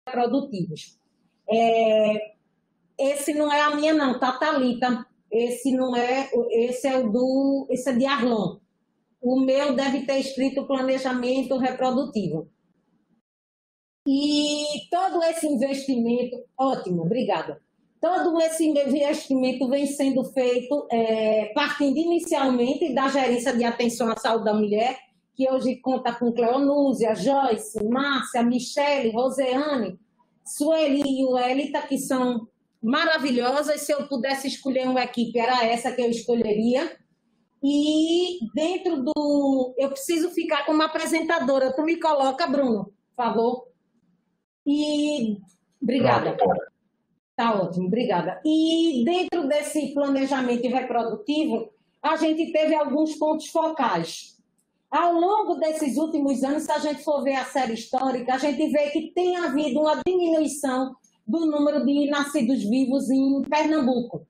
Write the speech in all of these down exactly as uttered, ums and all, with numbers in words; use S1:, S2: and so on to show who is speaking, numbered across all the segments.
S1: produtivos. É, esse não é a minha não, tá, Thalita? Esse não é, esse é o do, esse é de Arlon. O meu deve ter escrito planejamento reprodutivo. E todo esse investimento, ótimo, obrigada. Todo esse investimento vem sendo feito é, partindo inicialmente da gerência de atenção à saúde da mulher, que hoje conta com Cleonúzia, Joyce, Márcia, Michele, Roseane, Sueli e Uelita, que são maravilhosas. Se eu pudesse escolher uma equipe, era essa que eu escolheria. E dentro do... Eu preciso ficar como apresentadora. Tu me coloca, Bruno, por favor. E... Obrigada. Tá ótimo, obrigada. E dentro desse planejamento reprodutivo, a gente teve alguns pontos focais. Ao longo desses últimos anos, se a gente for ver a série histórica, a gente vê que tem havido uma diminuição do número de nascidos vivos em Pernambuco.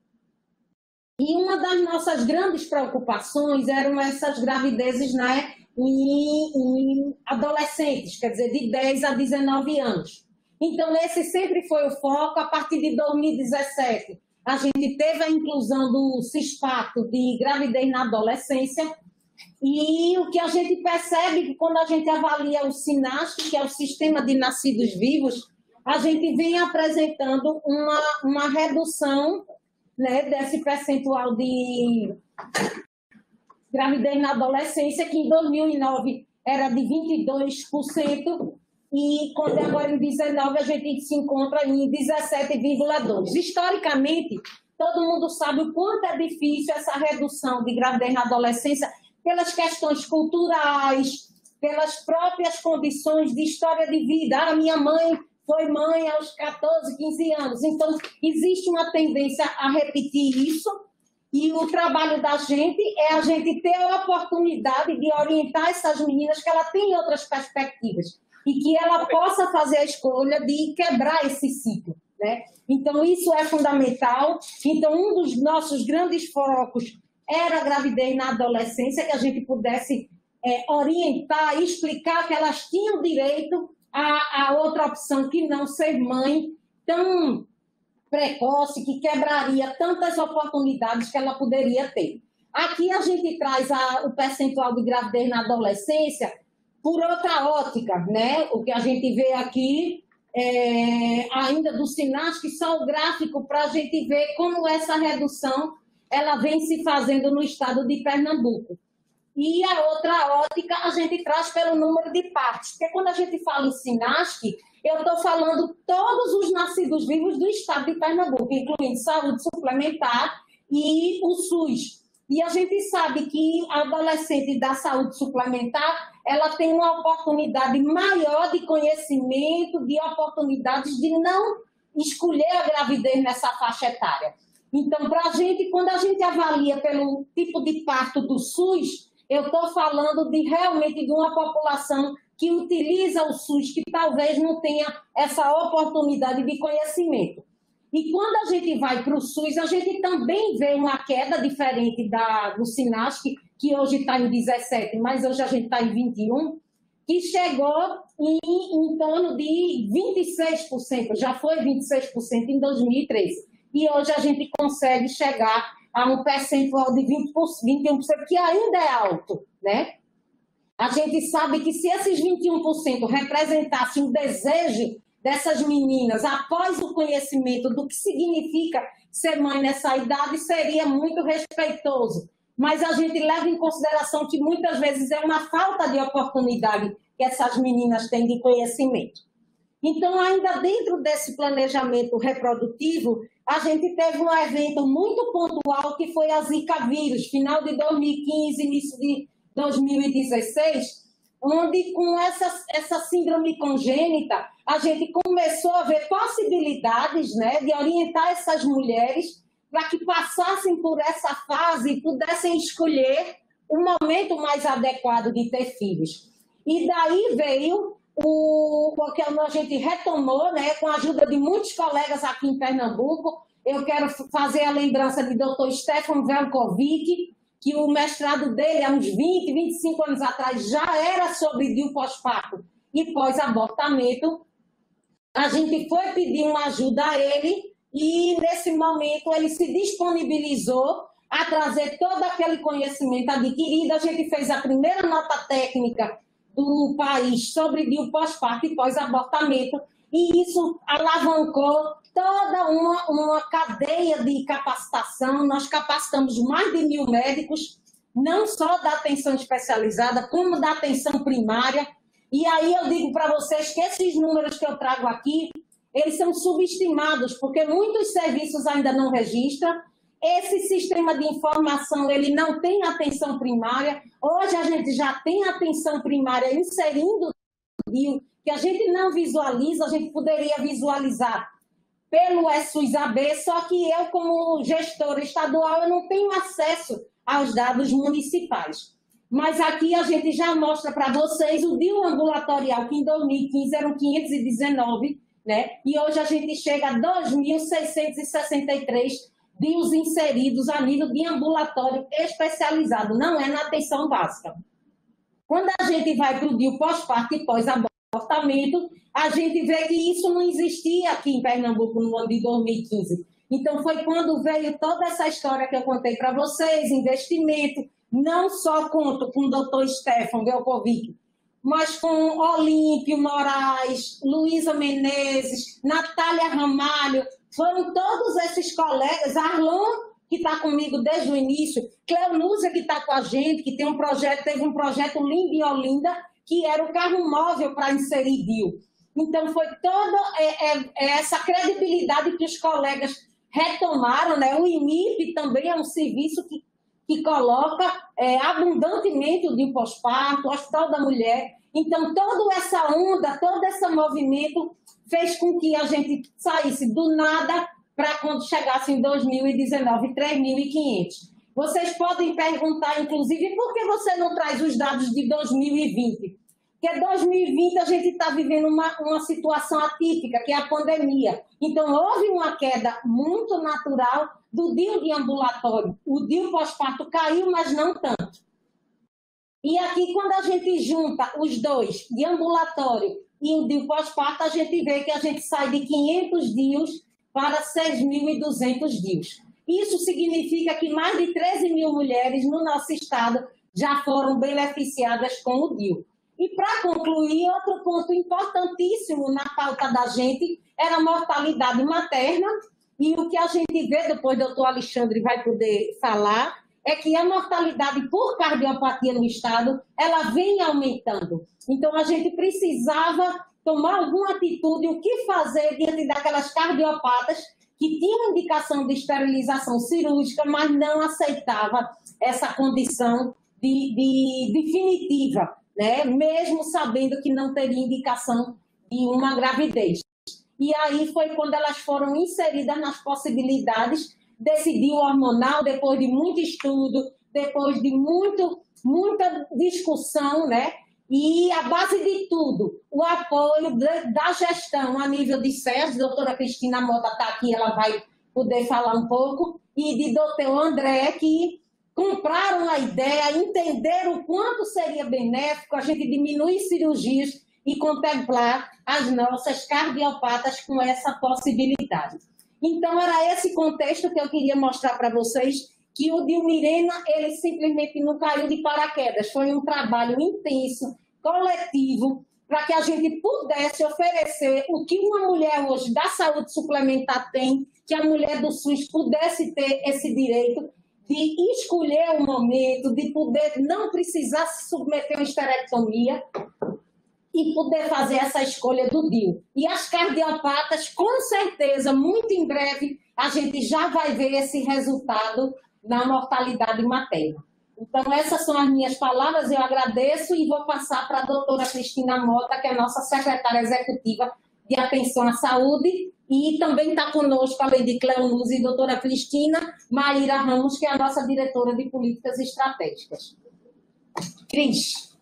S1: E uma das nossas grandes preocupações eram essas gravidezes, né, em, em adolescentes, quer dizer, de dez a dezenove anos. Então, esse sempre foi o foco. A partir de dois mil e dezessete, a gente teve a inclusão do CISPATO de gravidez na adolescência. E o que a gente percebe é que quando a gente avalia o SINASC, que é o Sistema de Nascidos Vivos, a gente vem apresentando uma, uma redução, né, desse percentual de gravidez na adolescência, que em dois mil e nove era de vinte e dois por cento, e quando agora em dezenove a gente se encontra em dezessete vírgula dois por cento. Historicamente, todo mundo sabe o quanto é difícil essa redução de gravidez na adolescência pelas questões culturais, pelas próprias condições de história de vida. A minha mãe foi mãe aos catorze, quinze anos. Então, existe uma tendência a repetir isso, e o trabalho da gente é a gente ter a oportunidade de orientar essas meninas que ela tem outras perspectivas e que ela possa fazer a escolha de quebrar esse ciclo, né? Então, isso é fundamental. Então, um dos nossos grandes focos era a gravidez na adolescência, que a gente pudesse é, orientar e explicar que elas tinham direito a, a outra opção que não ser mãe tão precoce, que quebraria tantas oportunidades que ela poderia ter. Aqui a gente traz a, o percentual de gravidez na adolescência por outra ótica, né? O que a gente vê aqui é, ainda do SINASC, só o gráfico para a gente ver como essa redução ela vem se fazendo no estado de Pernambuco. E a outra ótica a gente traz pelo número de partes, porque quando a gente fala em SINASC, eu estou falando todos os nascidos vivos do estado de Pernambuco, incluindo saúde suplementar e o SUS. E a gente sabe que a adolescente da saúde suplementar, ela tem uma oportunidade maior de conhecimento, de oportunidades de não escolher a gravidez nessa faixa etária. Então, para a gente, quando a gente avalia pelo tipo de parto do SUS, eu estou falando de realmente de uma população que utiliza o SUS, que talvez não tenha essa oportunidade de conhecimento. E quando a gente vai para o SUS, a gente também vê uma queda diferente da, do SINASC, que hoje está em dezessete, mas hoje a gente está em vinte e um, que chegou em, em torno de vinte e seis por cento, já foi vinte e seis por cento em dois mil e treze. E hoje a gente consegue chegar a um percentual de vinte por cento, vinte e um por cento, que ainda é alto, né? A gente sabe que se esses vinte e um por cento representassem o desejo dessas meninas após o conhecimento do que significa ser mãe nessa idade, seria muito respeitoso. Mas a gente leva em consideração que muitas vezes é uma falta de oportunidade que essas meninas têm de conhecimento. Então, ainda dentro desse planejamento reprodutivo, a gente teve um evento muito pontual que foi a Zika vírus, final de dois mil e quinze, início de dois mil e dezesseis, onde com essa, essa síndrome congênita, a gente começou a ver possibilidades, né, de orientar essas mulheres para que passassem por essa fase e pudessem escolher o momento mais adequado de ter filhos. E daí veio o, o que a gente retomou, né, com a ajuda de muitos colegas aqui em Pernambuco. Eu quero fazer a lembrança de doutor Stefan Velkovic, que o mestrado dele, há uns vinte, vinte e cinco anos atrás, já era sobre D I U pós-parto e pós-abortamento. a gente foi pedir uma ajuda a ele e, nesse momento, ele se disponibilizou a trazer todo aquele conhecimento adquirido. A gente fez a primeira nota técnica do país sobre D I U pós-parto e pós-abortamento, e isso alavancou toda uma, uma cadeia de capacitação. Nós capacitamos mais de mil médicos, não só da atenção especializada, como da atenção primária. E aí eu digo para vocês que esses números que eu trago aqui, eles são subestimados, porque muitos serviços ainda não registram. Esse sistema de informação, ele não tem atenção primária. Hoje a gente já tem atenção primária inserindo o D I U, que a gente não visualiza, a gente poderia visualizar pelo S U S A B, só que eu, como gestora estadual, eu não tenho acesso aos dados municipais. Mas aqui a gente já mostra para vocês o D I U ambulatorial, que em dois mil e quinze eram quinhentos e dezenove, né? E hoje a gente chega a dois mil seiscentos e sessenta e três D I Us inseridos a nível de ambulatório especializado, não é na atenção básica. Quando a gente vai para o D I U pós-parto e pós-abortamento, a gente vê que isso não existia aqui em Pernambuco no ano de dois mil e quinze. Então, foi quando veio toda essa história que eu contei para vocês, investimento, não só conto com o doutor Stefan Velkovic, mas com Olímpio Moraes, Luísa Menezes, Natália Ramalho, foram todos esses colegas, Arlon, que está comigo desde o início, Cleonúzia, que está com a gente, que tem um projeto, teve um projeto lindo em Olinda, que era o carro móvel para inserir D I U. Então, foi toda é, é, essa credibilidade que os colegas retomaram, né? O I M I P também é um serviço que, que coloca é, abundantemente o D I U pós-parto, o Hospital da Mulher. Então, toda essa onda, todo esse movimento fez com que a gente saísse do nada para quando chegasse em dois mil e dezenove, três mil e quinhentos. Vocês podem perguntar, inclusive, por que você não traz os dados de dois mil e vinte? Porque dois mil e vinte a gente está vivendo uma, uma situação atípica, que é a pandemia. Então, houve uma queda muito natural do D I U de ambulatório. O D I U pós-parto caiu, mas não tanto. E aqui, quando a gente junta os dois, de ambulatório e o D I U pós-parto, a gente vê que a gente sai de quinhentos D I Us para seis mil e duzentos D I Us. Isso significa que mais de treze mil mulheres no nosso estado já foram beneficiadas com o D I U. E, para concluir, outro ponto importantíssimo na pauta da gente era a mortalidade materna. E o que a gente vê, depois o doutor Alexandre vai poder falar, é que a mortalidade por cardiopatia no estado, ela vem aumentando. Então, a gente precisava tomar alguma atitude, o que fazer diante daquelas cardiopatas que tinham indicação de esterilização cirúrgica, mas não aceitava essa condição de, de definitiva, né? Mesmo sabendo que não teria indicação de uma gravidez. E aí foi quando elas foram inseridas nas possibilidades desse D I U hormonal, depois de muito estudo, depois de muito, muita discussão, né? E a base de tudo, o apoio da gestão a nível de S E S, a doutora Cristina Mota está aqui, ela vai poder falar um pouco, e de doutor André, que compraram a ideia, entenderam o quanto seria benéfico a gente diminuir cirurgias e contemplar as nossas cardiopatas com essa possibilidade. Então, era esse contexto que eu queria mostrar para vocês, que o D I U Mirena, ele simplesmente não caiu de paraquedas, foi um trabalho intenso, coletivo, para que a gente pudesse oferecer o que uma mulher hoje da saúde suplementar tem, que a mulher do SUS pudesse ter esse direito de escolher o momento, de poder não precisar se submeter a uma esterectomia e poder fazer essa escolha do D I U. E as cardiopatas, com certeza, muito em breve, a gente já vai ver esse resultado na mortalidade materna. Então, essas são as minhas palavras, eu agradeço e vou passar para a doutora Cristina Mota, que é a nossa secretária executiva de Atenção à Saúde, e também está conosco, além de Cleonúzia e doutora Cristina, Maíra Ramos, que é a nossa diretora de Políticas Estratégicas. Cris.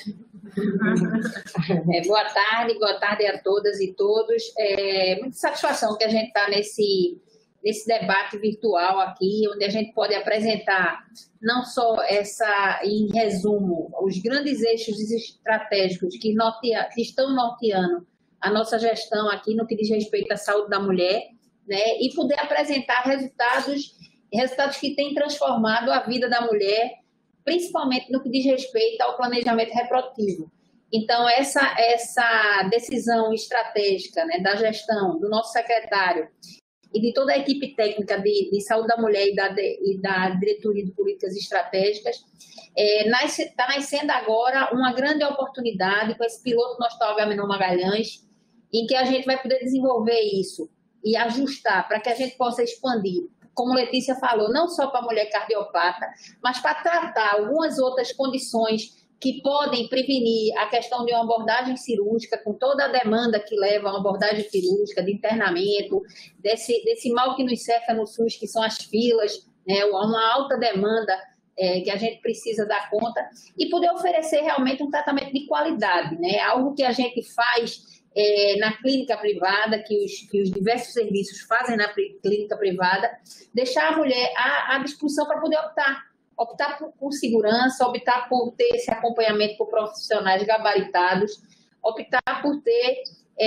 S2: É, boa tarde, boa tarde a todas e todos. É muita satisfação que a gente está nesse... esse debate virtual aqui, onde a gente pode apresentar não só essa, em resumo, os grandes eixos estratégicos que, nortea, que estão norteando a nossa gestão aqui no que diz respeito à saúde da mulher, né, e poder apresentar resultados, resultados que têm transformado a vida da mulher, principalmente no que diz respeito ao planejamento reprodutivo. Então, essa, essa decisão estratégica, né, da gestão, do nosso secretário e de toda a equipe técnica de, de saúde da mulher e da, de, e da diretoria de políticas estratégicas, é, nasce, está nascendo agora uma grande oportunidade com esse piloto no Hospital Agamenon Magalhães, em que a gente vai poder desenvolver isso e ajustar para que a gente possa expandir, como Letícia falou, não só para a mulher cardiopata, mas para tratar algumas outras condições que podem prevenir a questão de uma abordagem cirúrgica, com toda a demanda que leva a uma abordagem cirúrgica, de internamento, desse, desse mal que nos cerca no SUS, que são as filas, né, uma alta demanda é, que a gente precisa dar conta, e poder oferecer realmente um tratamento de qualidade, né, algo que a gente faz é, na clínica privada, que os, que os diversos serviços fazem na clínica privada, deixar a mulher à, à disposição para poder optar. Optar por, por segurança, optar por ter esse acompanhamento por profissionais gabaritados, optar por ter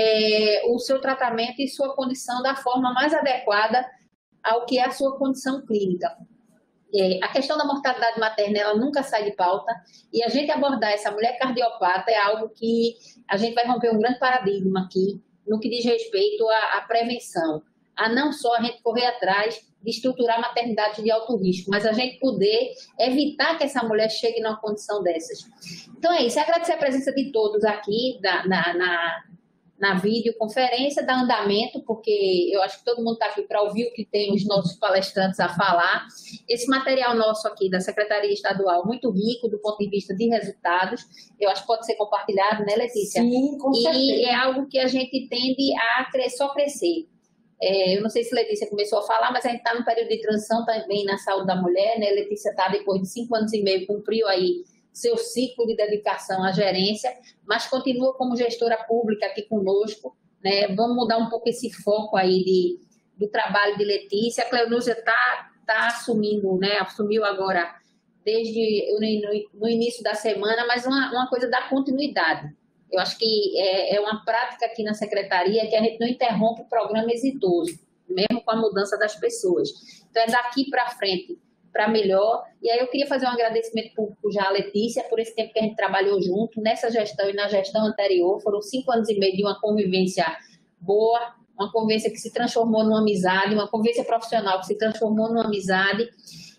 S2: é, o seu tratamento e sua condição da forma mais adequada ao que é a sua condição clínica. É, a questão da mortalidade materna, ela nunca sai de pauta, e a gente abordar essa mulher cardiopata é algo que a gente vai romper um grande paradigma aqui, no que diz respeito à, à prevenção, a não só a gente correr atrás de estruturar maternidade de alto risco, mas a gente poder evitar que essa mulher chegue numa condição dessas. Então é isso, agradecer a presença de todos aqui da, na, na, na videoconferência, da Andamento, porque eu acho que todo mundo está aqui para ouvir o que tem os nossos palestrantes a falar. Esse material nosso aqui da Secretaria Estadual, muito rico do ponto de vista de resultados, eu acho que pode ser compartilhado, né, Letícia?
S1: Sim, com certeza.
S2: E é algo que a gente tende a crescer, só crescer. É, eu não sei se Letícia começou a falar, mas a gente está num período de transição também na saúde da mulher, né? Letícia está, depois de cinco anos e meio, cumpriu aí seu ciclo de dedicação à gerência, mas continua como gestora pública aqui conosco, né? Vamos mudar um pouco esse foco aí de, do trabalho de Letícia. A Cleonúzia está tá assumindo, né? Assumiu agora desde no, no início da semana, mas uma, uma coisa da continuidade. Eu acho que é, é uma prática aqui na Secretaria que a gente não interrompe o programa exitoso, mesmo com a mudança das pessoas. Então, é daqui para frente, para melhor. E aí eu queria fazer um agradecimento público já à Letícia por esse tempo que a gente trabalhou junto, nessa gestão e na gestão anterior. Foram cinco anos e meio de uma convivência boa, uma convivência que se transformou numa amizade, uma convivência profissional que se transformou numa amizade.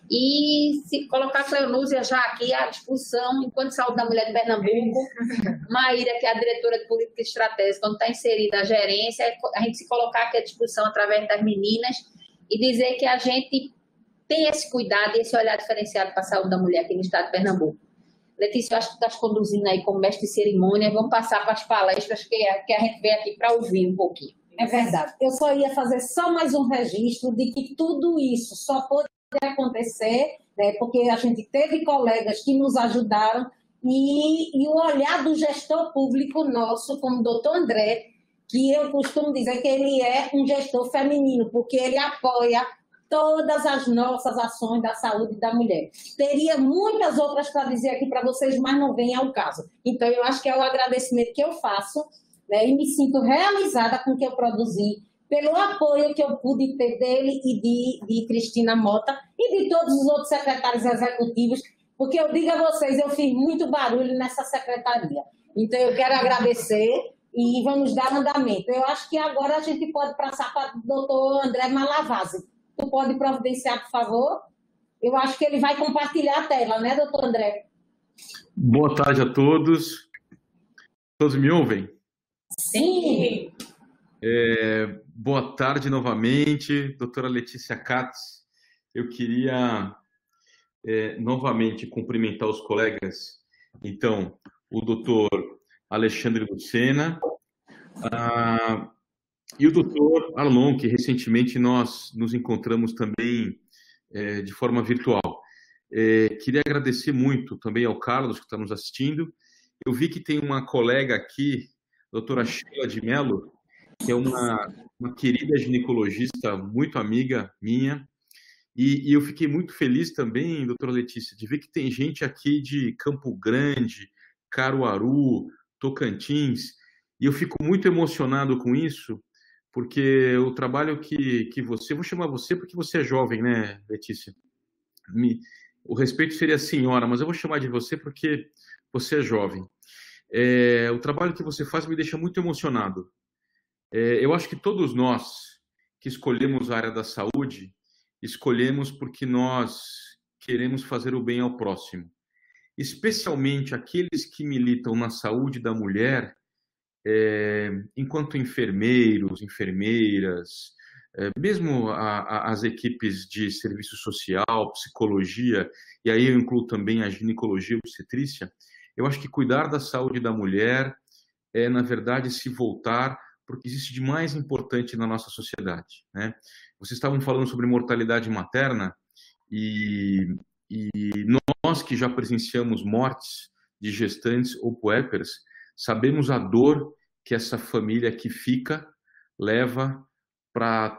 S2: E se colocar a Cleonúzia já aqui à disposição, enquanto Saúde da Mulher de Pernambuco, Maíra, que é a diretora de política estratégica, quando está inserida a gerência, a gente se colocar aqui à disposição através das meninas e dizer que a gente tem esse cuidado e esse olhar diferenciado para a saúde da mulher aqui no estado de Pernambuco. Letícia, eu acho que tu estás conduzindo aí como mestre de cerimônia, vamos passar para as palestras que a, que a gente veio aqui para ouvir um pouquinho.
S1: É verdade. Eu só ia fazer só mais um registro de que tudo isso só pode acontecer, né, porque a gente teve colegas que nos ajudaram e, e o olhar do gestor público nosso, como o doutor André, que eu costumo dizer que ele é um gestor feminino, porque ele apoia todas as nossas ações da saúde da mulher. Teria muitas outras para dizer aqui para vocês, mas não vem ao caso. Então, eu acho que é o agradecimento que eu faço, né, e me sinto realizada com o que eu produzi, pelo apoio que eu pude ter dele e de, de Cristina Mota e de todos os outros secretários executivos, porque eu digo a vocês, eu fiz muito barulho nessa secretaria. Então, eu quero agradecer e vamos dar andamento. Eu acho que agora a gente pode passar para o doutor André Malavasi. Tu pode providenciar, por favor? Eu acho que ele vai compartilhar a tela, né, doutor André?
S3: Boa tarde a todos. Todos me ouvem?
S1: Sim.
S3: É, boa tarde novamente, doutora Letícia Katz. Eu queria é, novamente cumprimentar os colegas. Então, o doutor Alexandre Lucena ah, e o doutor Arlon, que recentemente nós nos encontramos também é, de forma virtual. É, queria agradecer muito também ao Carlos, que está nos assistindo. Eu vi que tem uma colega aqui, doutora Sheila de Mello, que é uma, uma querida ginecologista, muito amiga minha, e, e eu fiquei muito feliz também, doutora Letícia, de ver que tem gente aqui de Campo Grande, Caruaru, Tocantins, E eu fico muito emocionado com isso, porque o trabalho que, que você... Vou chamar você porque você é jovem, né, Letícia? Me, o respeito seria senhora, mas eu vou chamar de você porque você é jovem. É, o trabalho que você faz me deixa muito emocionado. É, eu acho que todos nós que escolhemos a área da saúde, escolhemos porque nós queremos fazer o bem ao próximo. Especialmente aqueles que militam na saúde da mulher, é, enquanto enfermeiros, enfermeiras, é, mesmo a, a, as equipes de serviço social, psicologia, e aí eu incluo também a ginecologia e obstetrícia. Eu acho que cuidar da saúde da mulher é, na verdade, se voltar porque existe de mais importante na nossa sociedade, né? Vocês estavam falando sobre mortalidade materna e, e nós que já presenciamos mortes de gestantes ou puérperas, sabemos a dor que essa família que fica leva para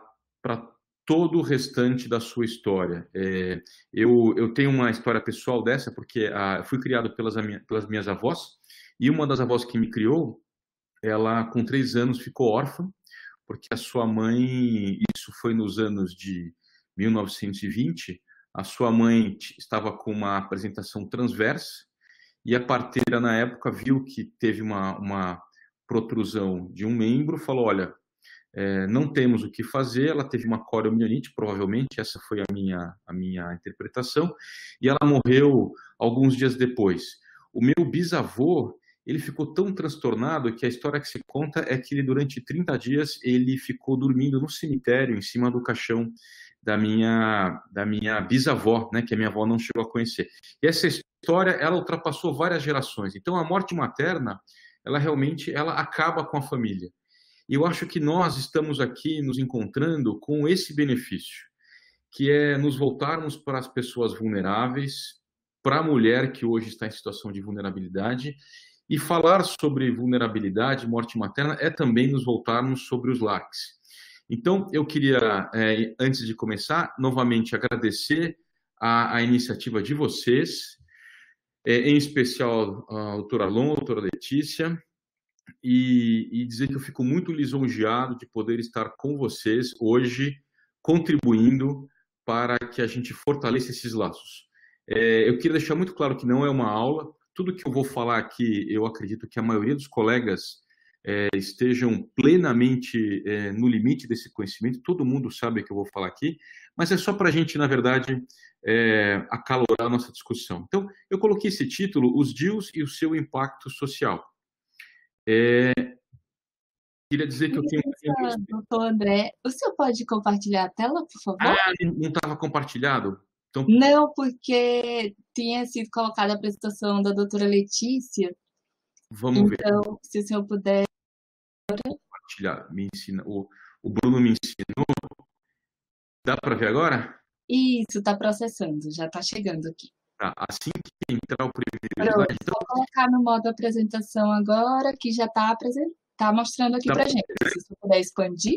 S3: todo o restante da sua história. É, eu, eu tenho uma história pessoal dessa, porque a, fui criado pelas, pelas minhas avós, e uma das avós que me criou, ela com três anos ficou órfã, porque a sua mãe, isso foi nos anos de mil novecentos e vinte, a sua mãe estava com uma apresentação transversa, e a parteira na época viu que teve uma, uma protrusão de um membro, falou, olha, É, não temos o que fazer, ela teve uma coriomielite, provavelmente, essa foi a minha, a minha interpretação, e ela morreu alguns dias depois. O meu bisavô, ele ficou tão transtornado que a história que se conta é que ele, durante trinta dias, ele ficou dormindo no cemitério, em cima do caixão da minha, da minha bisavó, né, que a minha avó não chegou a conhecer. E essa história, ela ultrapassou várias gerações. Então, a morte materna, ela realmente ela acaba com a família. E eu acho que nós estamos aqui nos encontrando com esse benefício, que é nos voltarmos para as pessoas vulneráveis, para a mulher que hoje está em situação de vulnerabilidade, e falar sobre vulnerabilidade, morte materna, é também nos voltarmos sobre os lares. Então, eu queria, é, antes de começar, novamente agradecer a, a iniciativa de vocês, é, em especial a doutora Alon, a doutora Letícia, E, e dizer que eu fico muito lisonjeado de poder estar com vocês hoje, contribuindo para que a gente fortaleça esses laços. É, eu queria deixar muito claro que não é uma aula, tudo que eu vou falar aqui, eu acredito que a maioria dos colegas é, estejam plenamente é, no limite desse conhecimento, todo mundo sabe o que eu vou falar aqui, mas é só para a gente, na verdade, é, acalorar a nossa discussão. Então, eu coloquei esse título, Os D I Us e o seu impacto social. É, queria dizer que eu tenho...
S4: Isso, doutor André, o senhor pode compartilhar a tela, por favor?
S3: Ah, não estava compartilhado? Então...
S4: Não, porque tinha sido colocada a apresentação da doutora Letícia.
S3: Vamos ver.
S4: Então, se o senhor puder...
S3: Compartilhar, me ensina. O, o Bruno me ensinou. Dá para ver agora?
S4: Isso, está processando, já está chegando aqui.
S3: Tá, assim que entrar o primeiro slide...
S4: Então... Vou colocar no modo apresentação agora, que já está apresentando. Está mostrando aqui tá para a gente. Se você puder expandir.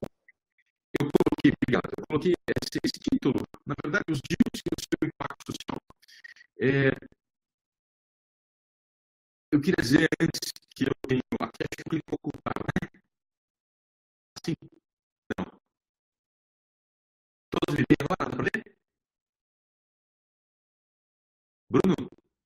S3: Eu coloquei, obrigado. Eu coloquei esse, esse título, na verdade, os D I Us e o seu impacto social. É, eu queria dizer antes que eu tenho. Aqui acho que eu clico ocultar, né? Assim. Não. Todos me veem agora? Dá para ler? Bruno?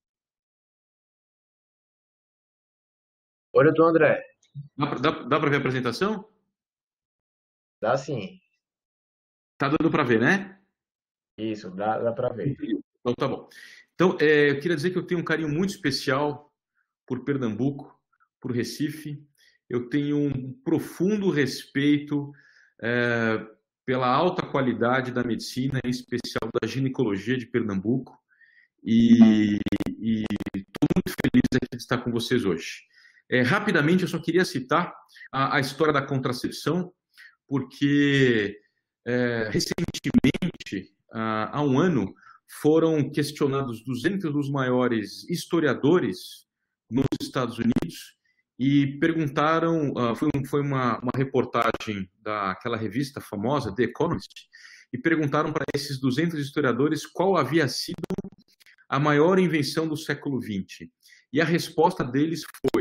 S5: Oi, doutor André.
S3: Dá, dá, dá para ver a apresentação?
S5: Dá sim.
S3: Tá dando para ver, né?
S5: Isso, dá, dá para ver.
S3: Então, tá bom. Então, é, eu queria dizer que eu tenho um carinho muito especial por Pernambuco, por Recife. Eu tenho um profundo respeito é, pela alta qualidade da medicina, em especial da ginecologia de Pernambuco. E estou muito feliz aqui de estar com vocês hoje. É, rapidamente, eu só queria citar a, a história da contracepção, porque é, recentemente, há, há um ano, foram questionados duzentos dos maiores historiadores nos Estados Unidos e perguntaram, uh, foi, um, foi uma, uma reportagem daquela revista famosa, The Economist, e perguntaram para esses duzentos historiadores qual havia sido a maior invenção do século vinte. E a resposta deles foi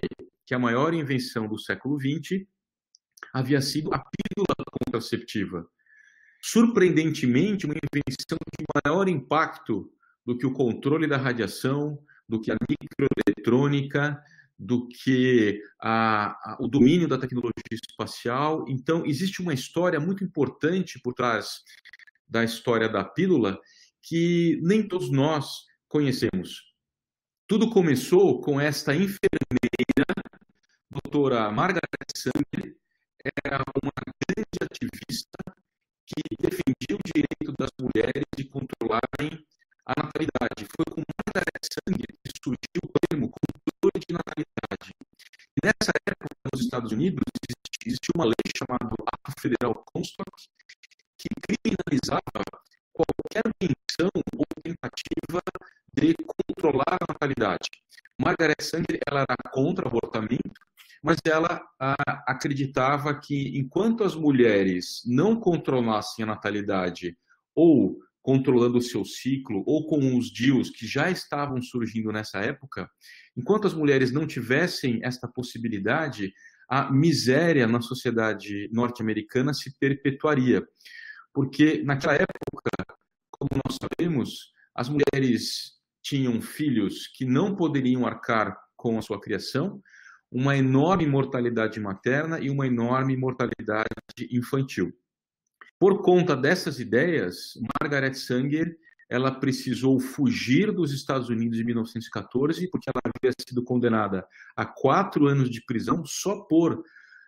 S3: que a maior invenção do século vinte havia sido a pílula contraceptiva. Surpreendentemente, uma invenção de maior impacto do que o controle da radiação, do que a microeletrônica, do que a, a, o domínio da tecnologia espacial. Então, existe uma história muito importante por trás da história da pílula que nem todos nós conhecemos. Tudo começou com esta enfermeira, doutora Margaret Sanger, era uma grande ativista que defendia o direito das mulheres de controlarem a natalidade. Foi com Margaret Sanger que surgiu o termo controle de natalidade. E nessa época, nos Estados Unidos, existia uma lei chamada Ato Federal Comstock, que criminalizava qualquer menção ou tentativa de controlar a natalidade. Margaret Sanger ela era contra o abortamento, mas ela a, acreditava que enquanto as mulheres não controlassem a natalidade ou controlando o seu ciclo, ou com os D I Us que já estavam surgindo nessa época, enquanto as mulheres não tivessem esta possibilidade, a miséria na sociedade norte-americana se perpetuaria. Porque naquela época, como nós sabemos, as mulheres tinham filhos que não poderiam arcar com a sua criação, uma enorme mortalidade materna e uma enorme mortalidade infantil. Por conta dessas ideias, Margaret Sanger ela precisou fugir dos Estados Unidos em mil novecentos e quatorze, porque ela havia sido condenada a quatro anos de prisão só por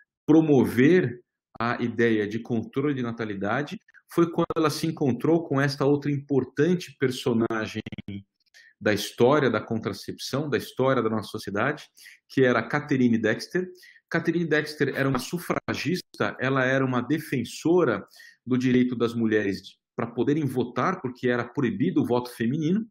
S3: promover a ideia de controle de natalidade. Foi quando ela se encontrou com esta outra importante personagem da história da contracepção, da história da nossa sociedade, que era Catherine Dexter. Catherine Dexter era uma sufragista, ela era uma defensora do direito das mulheres para poderem votar, porque era proibido o voto feminino.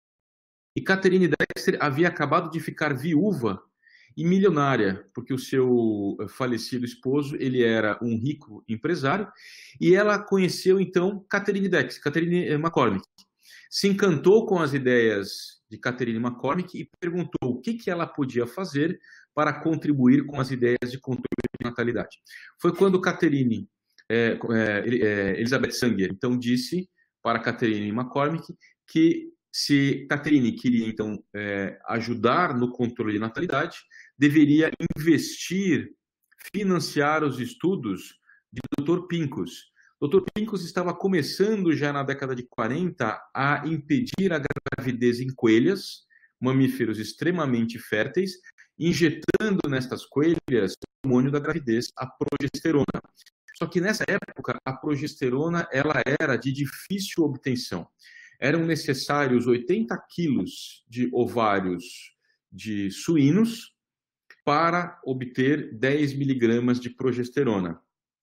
S3: E Catherine Dexter havia acabado de ficar viúva e milionária, porque o seu falecido esposo ele era um rico empresário, e ela conheceu, então, Catherine Dexter, Catherine McCormick. Se encantou com as ideias de Catherine McCormick e perguntou o que, que ela podia fazer para contribuir com as ideias de controle de natalidade. Foi quando Catherine, é, é, Elizabeth Sanger, então, disse para Catherine McCormick que se Catherine queria, então, é, ajudar no controle de natalidade, deveria investir, financiar os estudos de doutor Pincus. doutor Pincus estava começando já na década de quarenta a impedir a gravidez em coelhas, mamíferos extremamente férteis, injetando nestas coelhas o hormônio da gravidez, a progesterona. Só que nessa época a progesterona ela era de difícil obtenção. Eram necessários oitenta quilos de ovários de suínos para obter dez miligramas de progesterona.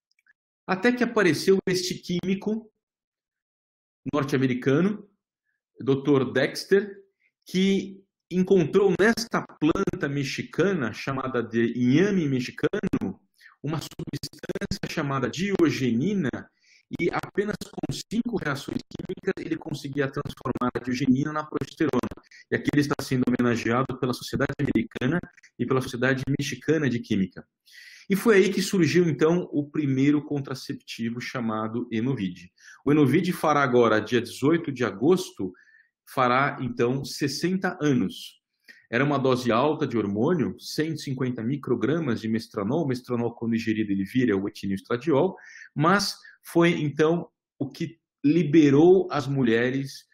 S3: Até que apareceu este químico norte-americano, doutor Dexter, que encontrou nesta planta mexicana, chamada de inhame mexicano, uma substância chamada diogenina, e apenas com cinco reações químicas ele conseguia transformar a diogenina na progesterona. E aqui ele está sendo homenageado pela Sociedade Americana e pela Sociedade Mexicana de Química. E foi aí que surgiu, então, o primeiro contraceptivo chamado Enovide. O Enovide fará agora, dia dezoito de agosto, fará, então, sessenta anos. Era uma dose alta de hormônio, cento e cinquenta microgramas de mestranol. O mestranol, quando ingerido, ele vira o etilenoestradiol, mas foi, então, o que liberou as mulheres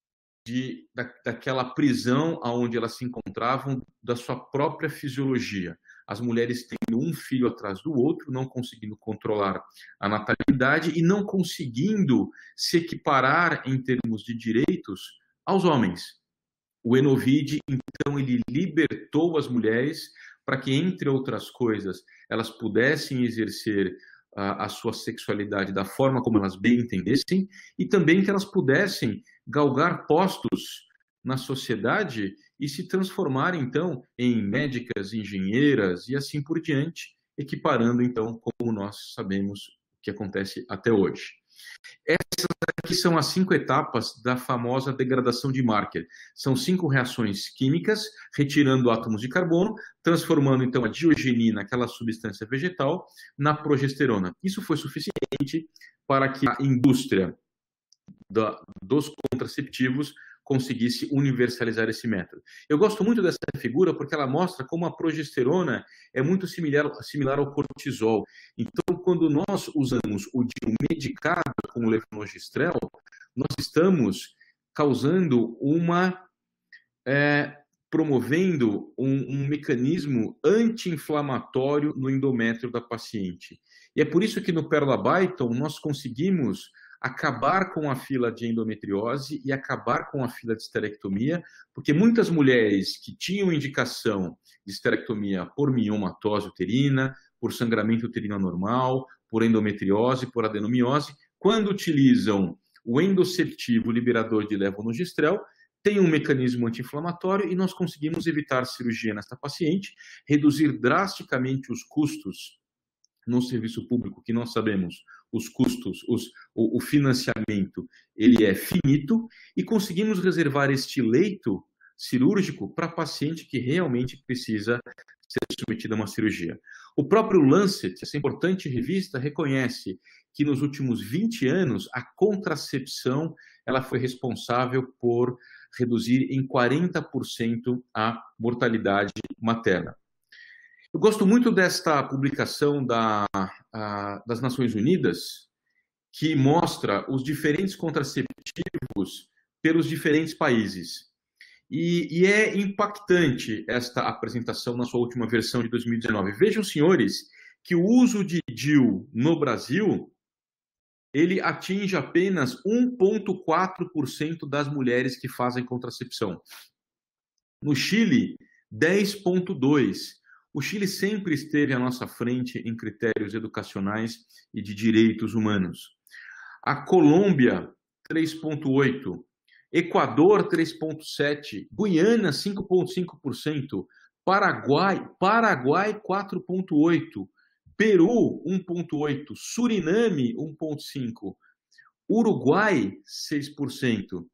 S3: de, da, daquela prisão onde elas se encontravam, da sua própria fisiologia. As mulheres tendo um filho atrás do outro, não conseguindo controlar a natalidade e não conseguindo se equiparar em termos de direitos aos homens. O Enovide, então, ele libertou as mulheres para que, entre outras coisas, elas pudessem exercer a, a sua sexualidade da forma como elas bem entendessem e também que elas pudessem galgar postos na sociedade e se transformar, então, em médicas, engenheiras e assim por diante, equiparando, então, como nós sabemos que acontece até hoje. Essas aqui são as cinco etapas da famosa degradação de Marker. São cinco reações químicas, retirando átomos de carbono, transformando então a diogenina, aquela substância vegetal, na progesterona. Isso foi suficiente para que a indústria da, dos contraceptivos conseguisse universalizar esse método. Eu gosto muito dessa figura porque ela mostra como a progesterona é muito similar, similar ao cortisol. Então, quando nós usamos o D I U medicado com o levonorgestrel, nós estamos causando uma... É, promovendo um, um mecanismo anti-inflamatório no endométrio da paciente. E é por isso que no Perlabaiton nós conseguimos acabar com a fila de endometriose e acabar com a fila de esterectomia, porque muitas mulheres que tinham indicação de esterectomia por miomatose uterina, por sangramento uterino anormal, por endometriose, por adenomiose, quando utilizam o endoceptivo liberador de levonorgestrel, tem um mecanismo anti-inflamatório e nós conseguimos evitar cirurgia nesta paciente, reduzir drasticamente os custos no serviço público, que nós sabemos, os custos, os, o, o financiamento, ele é finito, e conseguimos reservar este leito cirúrgico para paciente que realmente precisa ser submetida a uma cirurgia. O próprio Lancet, essa importante revista, reconhece que nos últimos vinte anos a contracepção ela foi responsável por reduzir em quarenta por cento a mortalidade materna. Eu gosto muito desta publicação da, a, das Nações Unidas, que mostra os diferentes contraceptivos pelos diferentes países. E, e é impactante esta apresentação na sua última versão de dois mil e dezenove. Vejam, senhores, que o uso de D I U no Brasil, ele atinge apenas um vírgula quatro por cento das mulheres que fazem contracepção. No Chile, dez vírgula dois por cento. O Chile sempre esteve à nossa frente em critérios educacionais e de direitos humanos. A Colômbia, três vírgula oito por cento. Equador, três vírgula sete por cento. Guiana, cinco vírgula cinco por cento. Paraguai, Paraguai, quatro vírgula oito por cento. Peru, um vírgula oito por cento. Suriname, um vírgula cinco por cento. Uruguai, seis por cento.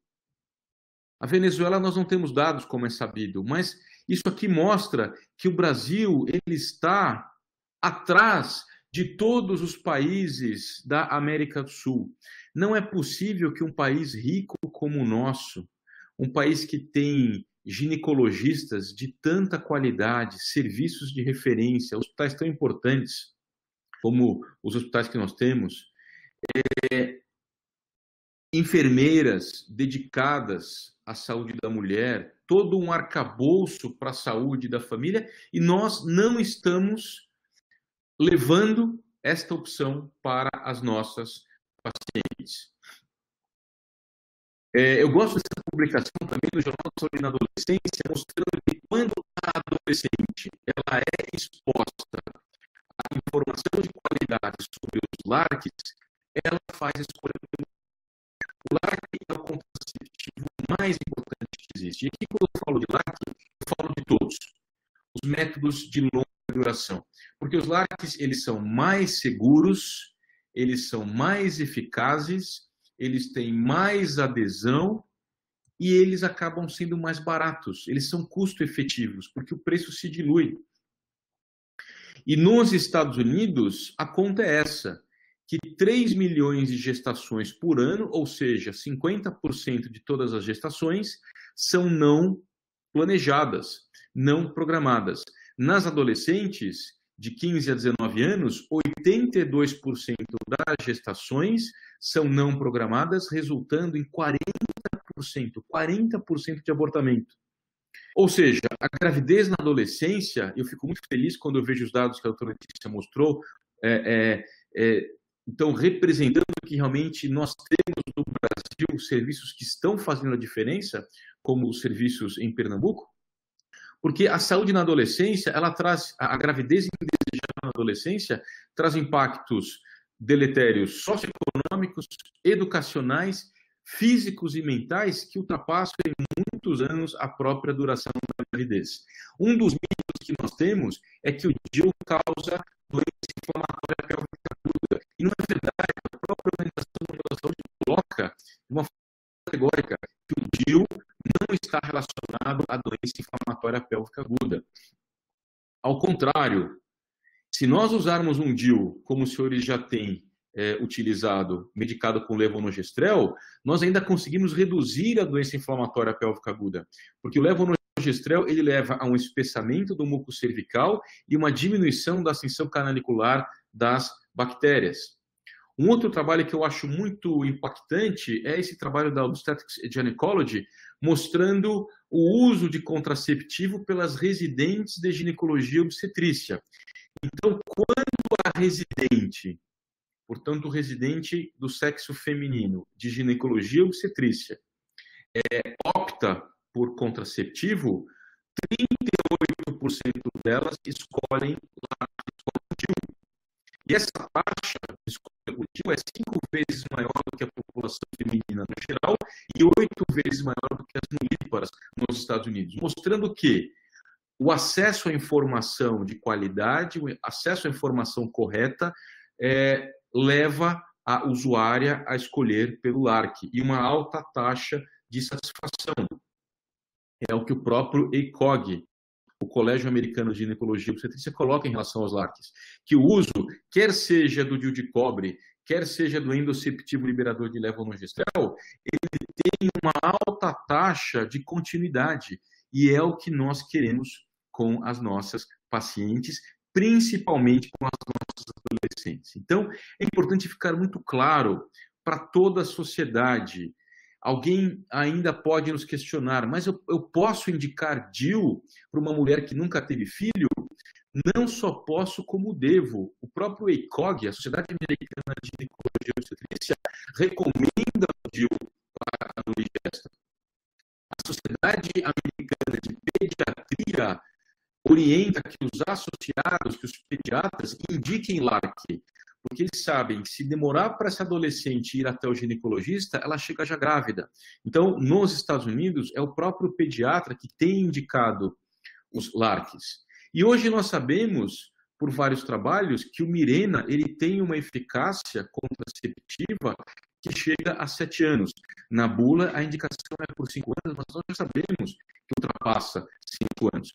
S3: A Venezuela nós não temos dados, como é sabido, mas isso aqui mostra que o Brasil ele está atrás de todos os países da América do Sul. Não é possível que um país rico como o nosso, um país que tem ginecologistas de tanta qualidade, serviços de referência, hospitais tão importantes como os hospitais que nós temos, é, enfermeiras dedicadas à saúde da mulher, todo um arcabouço para a saúde da família, e nós não estamos levando esta opção para as nossas pacientes. É, eu gosto dessa publicação também do Jornal de Saúde na Adolescência, mostrando que quando a adolescente ela é exposta à informação de qualidade sobre os L A R Cs, ela faz a escolha do O L A R C é o contraceptivo mais importante que existe. E aqui, quando eu falo de L A R C, eu falo de todos. Os métodos de longa duração. Porque os L A R Cs, eles são mais seguros, eles são mais eficazes, eles têm mais adesão e eles acabam sendo mais baratos. Eles são custo-efetivos, porque o preço se dilui. E nos Estados Unidos, a conta é essa, que três milhões de gestações por ano, ou seja, cinquenta por cento de todas as gestações, são não planejadas, não programadas. Nas adolescentes, de quinze a dezenove anos, oitenta e dois por cento das gestações são não programadas, resultando em quarenta por cento, quarenta por cento de abortamento. Ou seja, a gravidez na adolescência, eu fico muito feliz quando eu vejo os dados que a doutora Letícia mostrou, é, é, é, então, representando que realmente nós temos no Brasil serviços que estão fazendo a diferença, como os serviços em Pernambuco, porque a saúde na adolescência, ela traz, a gravidez indesejada na adolescência, traz impactos deletérios socioeconômicos, educacionais, físicos e mentais que ultrapassam em muitos anos a própria duração da gravidez. Um dos mitos que nós temos é que o D I U causa doença inflamatória pélvica aguda. E não é verdade, a própria Organização inflamatória pélvica aguda. Ao contrário, se nós usarmos um D I U, como os senhores já têm é, utilizado, medicado com levonorgestrel, nós ainda conseguimos reduzir a doença inflamatória pélvica aguda, porque o levonorgestrel ele leva a um espessamento do muco cervical e uma diminuição da ascensão canalicular das bactérias. Um outro trabalho que eu acho muito impactante é esse trabalho da Obstetrics and Gynecology, mostrando o uso de contraceptivo pelas residentes de ginecologia e obstetrícia. Então, quando a residente, portanto, o residente do sexo feminino de ginecologia e obstetrícia, é, opta por contraceptivo, trinta e oito por cento delas escolhem o D I U. E essa taxa de escolha do D I U é cinco vezes maior do que a população feminina no geral e oito vezes maior do que as nulíparas nos Estados Unidos, mostrando que o acesso à informação de qualidade, o acesso à informação correta, é, leva a usuária a escolher pelo L A R C e uma alta taxa de satisfação. É o que o próprio A C O G, o Colégio Americano de Ginecologia e Obstetrícia, coloca em relação aos L A R Cs, que o uso, quer seja do D I U de cobre, quer seja do endosceptivo liberador de levonorgestrel, ele tem uma alta taxa de continuidade, e é o que nós queremos com as nossas pacientes, principalmente com as nossas adolescentes. Então, é importante ficar muito claro para toda a sociedade. Alguém ainda pode nos questionar, mas eu, eu posso indicar D I U para uma mulher que nunca teve filho? Não só posso, como devo. O próprio A C O G, a Sociedade Americana de Ginecologia e Obstetrícia, recomenda o D I U para a Nuligesta. A Sociedade Americana de Pediatria orienta que os associados, que os pediatras, indiquem L A R C, porque eles sabem que se demorar para essa adolescente ir até o ginecologista, ela chega já grávida. Então, nos Estados Unidos, é o próprio pediatra que tem indicado os L A R Cs. E hoje nós sabemos, por vários trabalhos, que o Mirena ele tem uma eficácia contraceptiva que chega a sete anos. Na bula, a indicação é por cinco anos, mas nós já sabemos que ultrapassa cinco anos.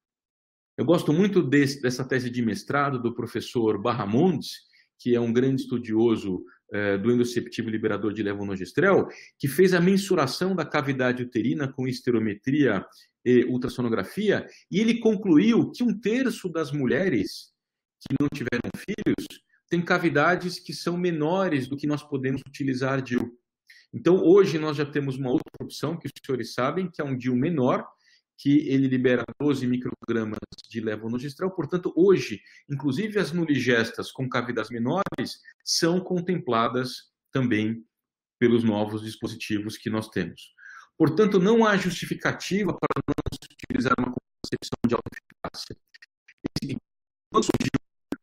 S3: Eu gosto muito desse, dessa tese de mestrado do professor Barramondes, que é um grande estudioso eh, do endosceptivo liberador de levonorgestrel, que fez a mensuração da cavidade uterina com esterometria e ultrassonografia, e ele concluiu que um terço das mulheres que não tiveram filhos tem cavidades que são menores do que nós podemos utilizar D I U. Então, hoje nós já temos uma outra opção, que os senhores sabem, que é um D I U menor, que ele libera doze microgramas de levonorgestrel. Portanto, hoje, inclusive as nuligestas com cavidades menores são contempladas também pelos novos dispositivos que nós temos. Portanto, não há justificativa para não se utilizar uma contracepção de alta eficácia. Quando surgiu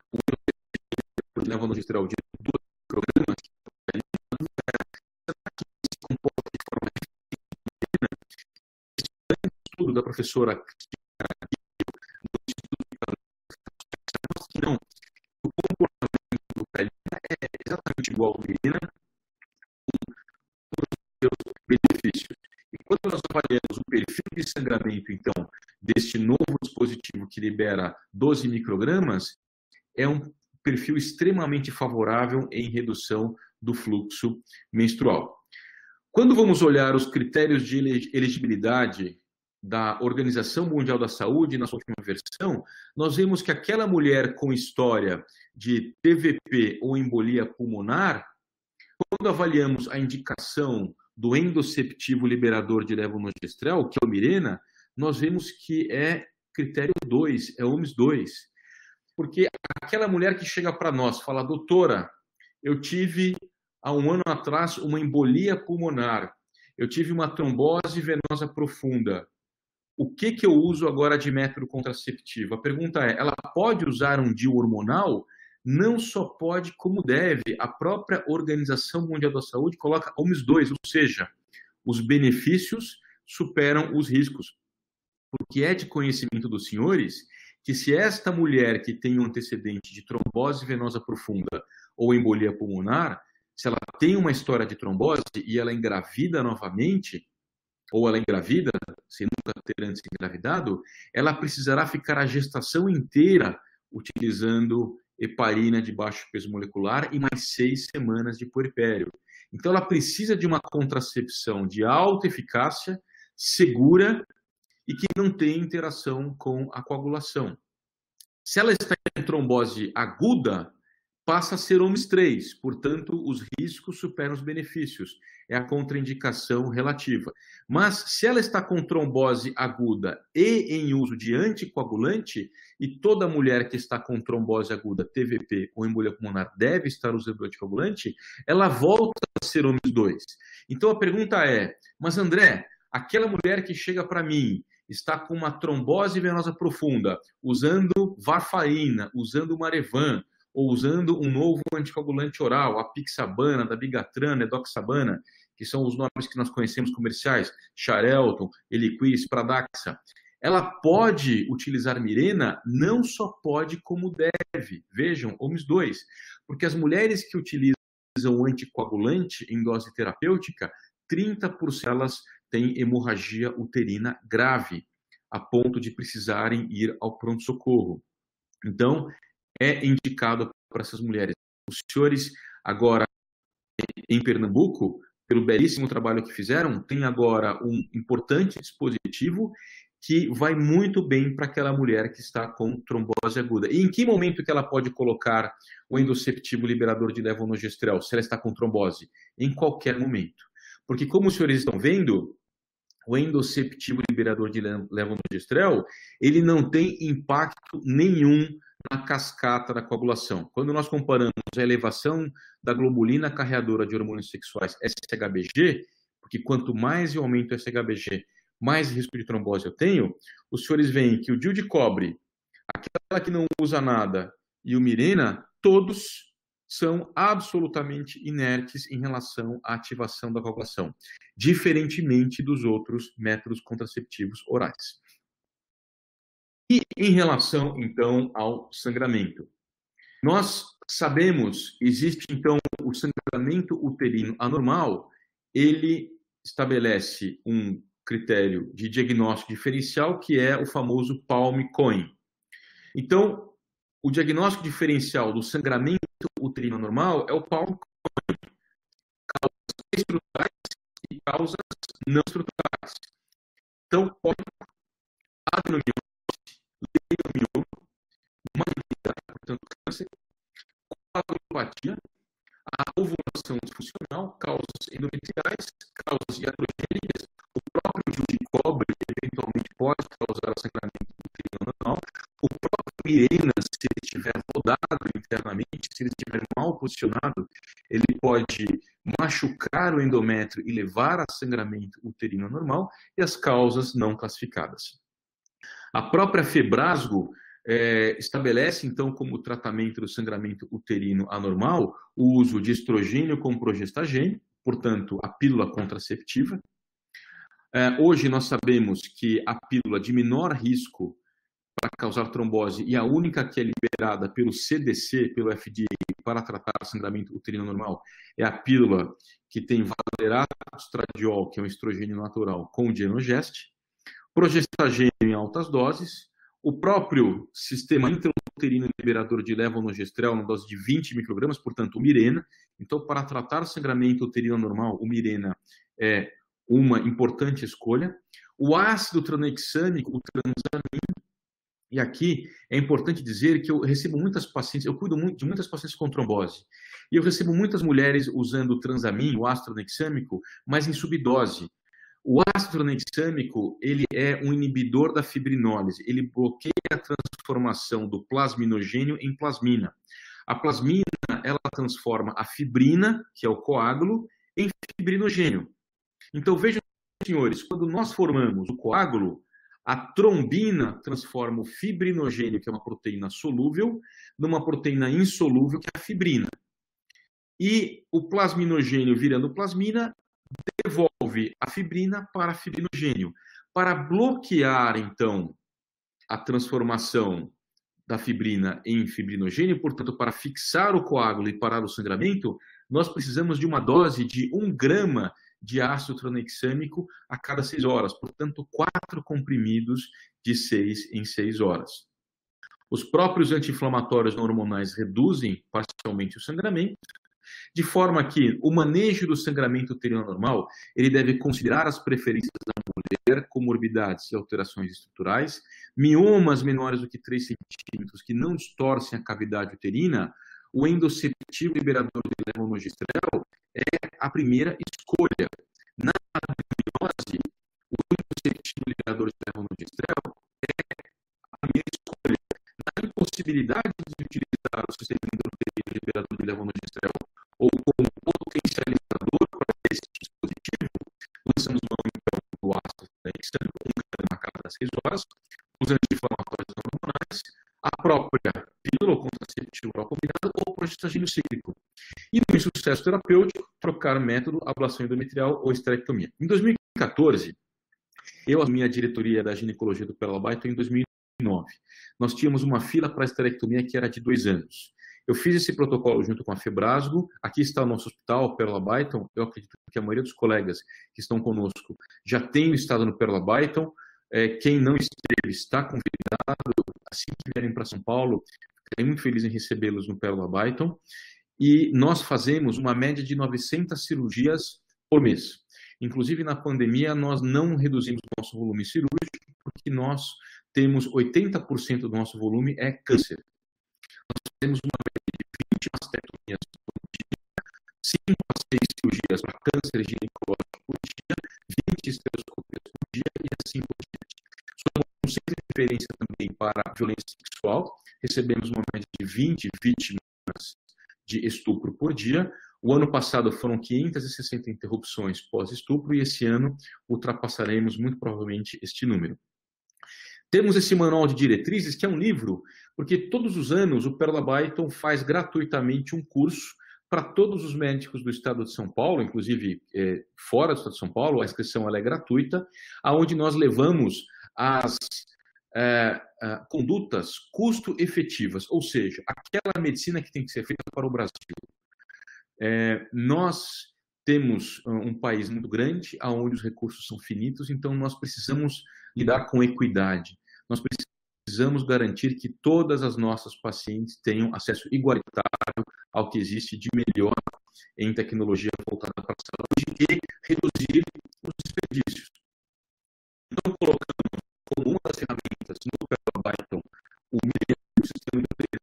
S3: o levonorgestrel de doze microgramas, se comporta de forma estudo da professora que não, o comportamento do Calina é exatamente igual ao Mirena, com os seus benefícios. E quando nós avaliamos o perfil de sangramento, então, deste novo dispositivo que libera doze microgramas, é um perfil extremamente favorável em redução do fluxo menstrual. Quando vamos olhar os critérios de elegibilidade da Organização Mundial da Saúde, na sua última versão, nós vemos que aquela mulher com história de P V P ou embolia pulmonar, quando avaliamos a indicação do endosceptivo liberador de levonorgestrel, que é o Mirena, nós vemos que é critério dois, é O M S dois. Porque aquela mulher que chega para nós, fala, doutora, eu tive há um ano atrás uma embolia pulmonar, eu tive uma trombose venosa profunda, o que, que eu uso agora de método contraceptivo? A pergunta é, ela pode usar um D I U hormonal? Não só pode, como deve. A própria Organização Mundial da Saúde coloca O M S dois, ou seja, os benefícios superam os riscos. Porque é de conhecimento dos senhores que se esta mulher que tem um antecedente de trombose venosa profunda ou embolia pulmonar, se ela tem uma história de trombose e ela engravida novamente, ou ela engravida, sem nunca ter antes engravidado, ela precisará ficar a gestação inteira utilizando heparina de baixo peso molecular e mais seis semanas de puerpério. Então, ela precisa de uma contracepção de alta eficácia, segura e que não tem interação com a coagulação. Se ela está em trombose aguda, passa a ser OMS três, portanto, os riscos superam os benefícios. É a contraindicação relativa. Mas, se ela está com trombose aguda e em uso de anticoagulante, e toda mulher que está com trombose aguda, T V P ou embolia pulmonar deve estar usando anticoagulante, ela volta a ser OMS dois. Então, a pergunta é, mas André, aquela mulher que chega para mim, está com uma trombose venosa profunda, usando varfarina, usando Marevan, ou usando um novo anticoagulante oral, a Pixabana, Dabigatran, Edoxabana, que são os nomes que nós conhecemos comerciais, Xarelto, Eliquis, Pradaxa. Ela pode utilizar Mirena? Não só pode, como deve. Vejam, OMS dois. Porque as mulheres que utilizam o anticoagulante em dose terapêutica, trinta por cento delas têm hemorragia uterina grave, a ponto de precisarem ir ao pronto-socorro. Então, é indicado para essas mulheres. Os senhores, agora, em Pernambuco, pelo belíssimo trabalho que fizeram, tem agora um importante dispositivo que vai muito bem para aquela mulher que está com trombose aguda. E em que momento que ela pode colocar o endoseptivo liberador de levonorgestrel, se ela está com trombose? Em qualquer momento. Porque, como os senhores estão vendo, o endoseptivo liberador de levonorgestrel, ele não tem impacto nenhum na cascata da coagulação. Quando nós comparamos a elevação da globulina carreadora de hormônios sexuais, S H B G, porque quanto mais eu aumento o S H B G, mais risco de trombose eu tenho, os senhores veem que o D I U de cobre, aquela que não usa nada, e o Mirena, todos são absolutamente inertes em relação à ativação da coagulação, diferentemente dos outros métodos contraceptivos orais. E em relação, então, ao sangramento. Nós sabemos, existe, então, o sangramento uterino anormal, ele estabelece um critério de diagnóstico diferencial, que é o famoso Palm-Cohen. Então, o diagnóstico diferencial do sangramento uterino anormal é o Palm-Cohen. Causas estruturais e causas não estruturais. Então, cólico, adenomiose, leidomioma, malignidade, portanto, câncer, coagulopatia, a ovulação disfuncional, causas endometriais, causas iatrogênicas, o próprio D I U de cobre eventualmente pode causar sangramento uterino anormal, o próprio Mirena, se ele estiver rodado internamente, se ele estiver mal posicionado, ele pode machucar o endométrio e levar a sangramento uterino anormal, e as causas não classificadas. A própria Febrasgo é, estabelece, então, como tratamento do sangramento uterino anormal, o uso de estrogênio com progestagênio, portanto, a pílula contraceptiva. É, hoje nós sabemos que a pílula de menor risco para causar trombose e a única que é liberada pelo C D C, pelo F D A, para tratar sangramento uterino normal, é a pílula que tem valerato estradiol, que é um estrogênio natural, com dienogest, progestagênio em altas doses, o próprio sistema intrauterino liberador de levonorgestrel na dose de vinte microgramas, portanto, o Mirena. Então, para tratar sangramento uterino normal, o Mirena é uma importante escolha. O ácido tranexâmico, o transamin, e aqui é importante dizer que eu recebo muitas pacientes, eu cuido muito de muitas pacientes com trombose, e eu recebo muitas mulheres usando o transamin, o ácido tranexâmico, mas em subdose. O ácido tranexâmico, ele é um inibidor da fibrinólise, ele bloqueia a transformação do plasminogênio em plasmina. A plasmina, ela transforma a fibrina, que é o coágulo, em fibrinogênio. Então, vejam, senhores, quando nós formamos o coágulo, a trombina transforma o fibrinogênio, que é uma proteína solúvel, numa proteína insolúvel, que é a fibrina. E o plasminogênio, virando plasmina, devolve a fibrina para fibrinogênio. Para bloquear, então, a transformação da fibrina em fibrinogênio, portanto, para fixar o coágulo e parar o sangramento, nós precisamos de uma dose de um grama de ácido tranexâmico a cada seis horas, portanto, quatro comprimidos de seis em seis horas. Os próprios anti-inflamatórios não hormonais reduzem parcialmente o sangramento, de forma que o manejo do sangramento uterino anormal, ele deve considerar as preferências da mulher, comorbidades e alterações estruturais, miomas menores do que três centímetros que não distorcem a cavidade uterina. O endosceptivo liberador de levonorgestrel é a primeira escolha. Na adenomose, o endosceptivo liberador de levonorgestrel é a primeira escolha. Na impossibilidade de utilizar o sistema endocrinológico liberador de levonorgestrel ou como potencializador para esse dispositivo, lançamos mão então do ácido tranexâmico, um grama a cada seis horas, os anti-inflamatórios não hormonais, a própria pílula ou contraceptivo oral combinado ou progestagênio cíclico. E no insucesso terapêutico, trocar método, ablação endometrial ou esterectomia. Em dois mil e quatorze, eu assumi a diretoria da ginecologia do Pérola Byton em dois mil e nove. Nós tínhamos uma fila para a esterectomia que era de dois anos. Eu fiz esse protocolo junto com a Febrasgo. Aqui está o nosso hospital, o Pérola Byton. Eu acredito que a maioria dos colegas que estão conosco já tem estado no Pérola Byton. É, quem não esteve está convidado. Assim que vierem para São Paulo, ficarei muito feliz em recebê-los no Pérola Byton. E nós fazemos uma média de novecentas cirurgias por mês. Inclusive, na pandemia, nós não reduzimos o nosso volume cirúrgico, porque nós temos oitenta por cento do nosso volume é câncer. Nós temos uma média de vinte mastectomias por dia, cinco a seis cirurgias para câncer ginecológico por dia, vinte esteroscopias por dia e assim por diante. Somos sem referência também para violência sexual, recebemos uma média de vinte vítimas de estupro por dia. O ano passado foram quinhentas e sessenta interrupções pós-estupro e esse ano ultrapassaremos muito provavelmente este número. Temos esse manual de diretrizes, que é um livro, porque todos os anos o Pérola Byton faz gratuitamente um curso para todos os médicos do estado de São Paulo, inclusive é, fora do estado de São Paulo, a inscrição ela é gratuita, aonde nós levamos as é, é, condutas custo-efetivas, ou seja, aquela medicina que tem que ser feita para o Brasil. É, nós temos um país muito grande, onde os recursos são finitos, então nós precisamos lidar com equidade. Nós precisamos garantir que todas as nossas pacientes tenham acesso igualitário ao que existe de melhor em tecnologia voltada para a saúde e reduzir os desperdícios. Então, colocamos como uma das ferramentas no Pérola Byton o melhor sistema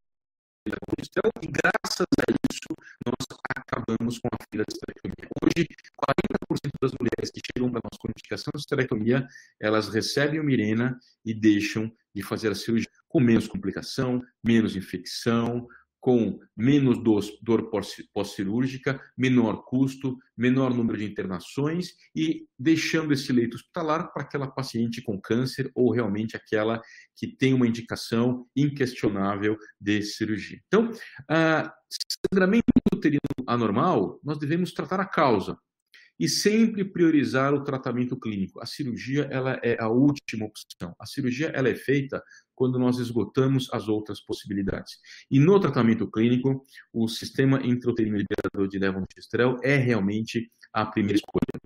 S3: de levonorgestrel e, graças a isso, nós acabamos com a fila de esterectomia. Hoje, quarenta por cento das mulheres que chegam para nós com indicação de esterectomia, elas recebem o Mirena e deixam de fazer a cirurgia com menos complicação, menos infecção, com menos dor pós-cirúrgica, menor custo, menor número de internações e deixando esse leito hospitalar para aquela paciente com câncer ou realmente aquela que tem uma indicação inquestionável de cirurgia. Então, uh, sangramento uterino anormal, nós devemos tratar a causa e sempre priorizar o tratamento clínico. A cirurgia ela é a última opção. A cirurgia ela é feita quando nós esgotamos as outras possibilidades. E no tratamento clínico, o sistema intrauterino liberador de levonorgestrel é realmente a primeira escolha.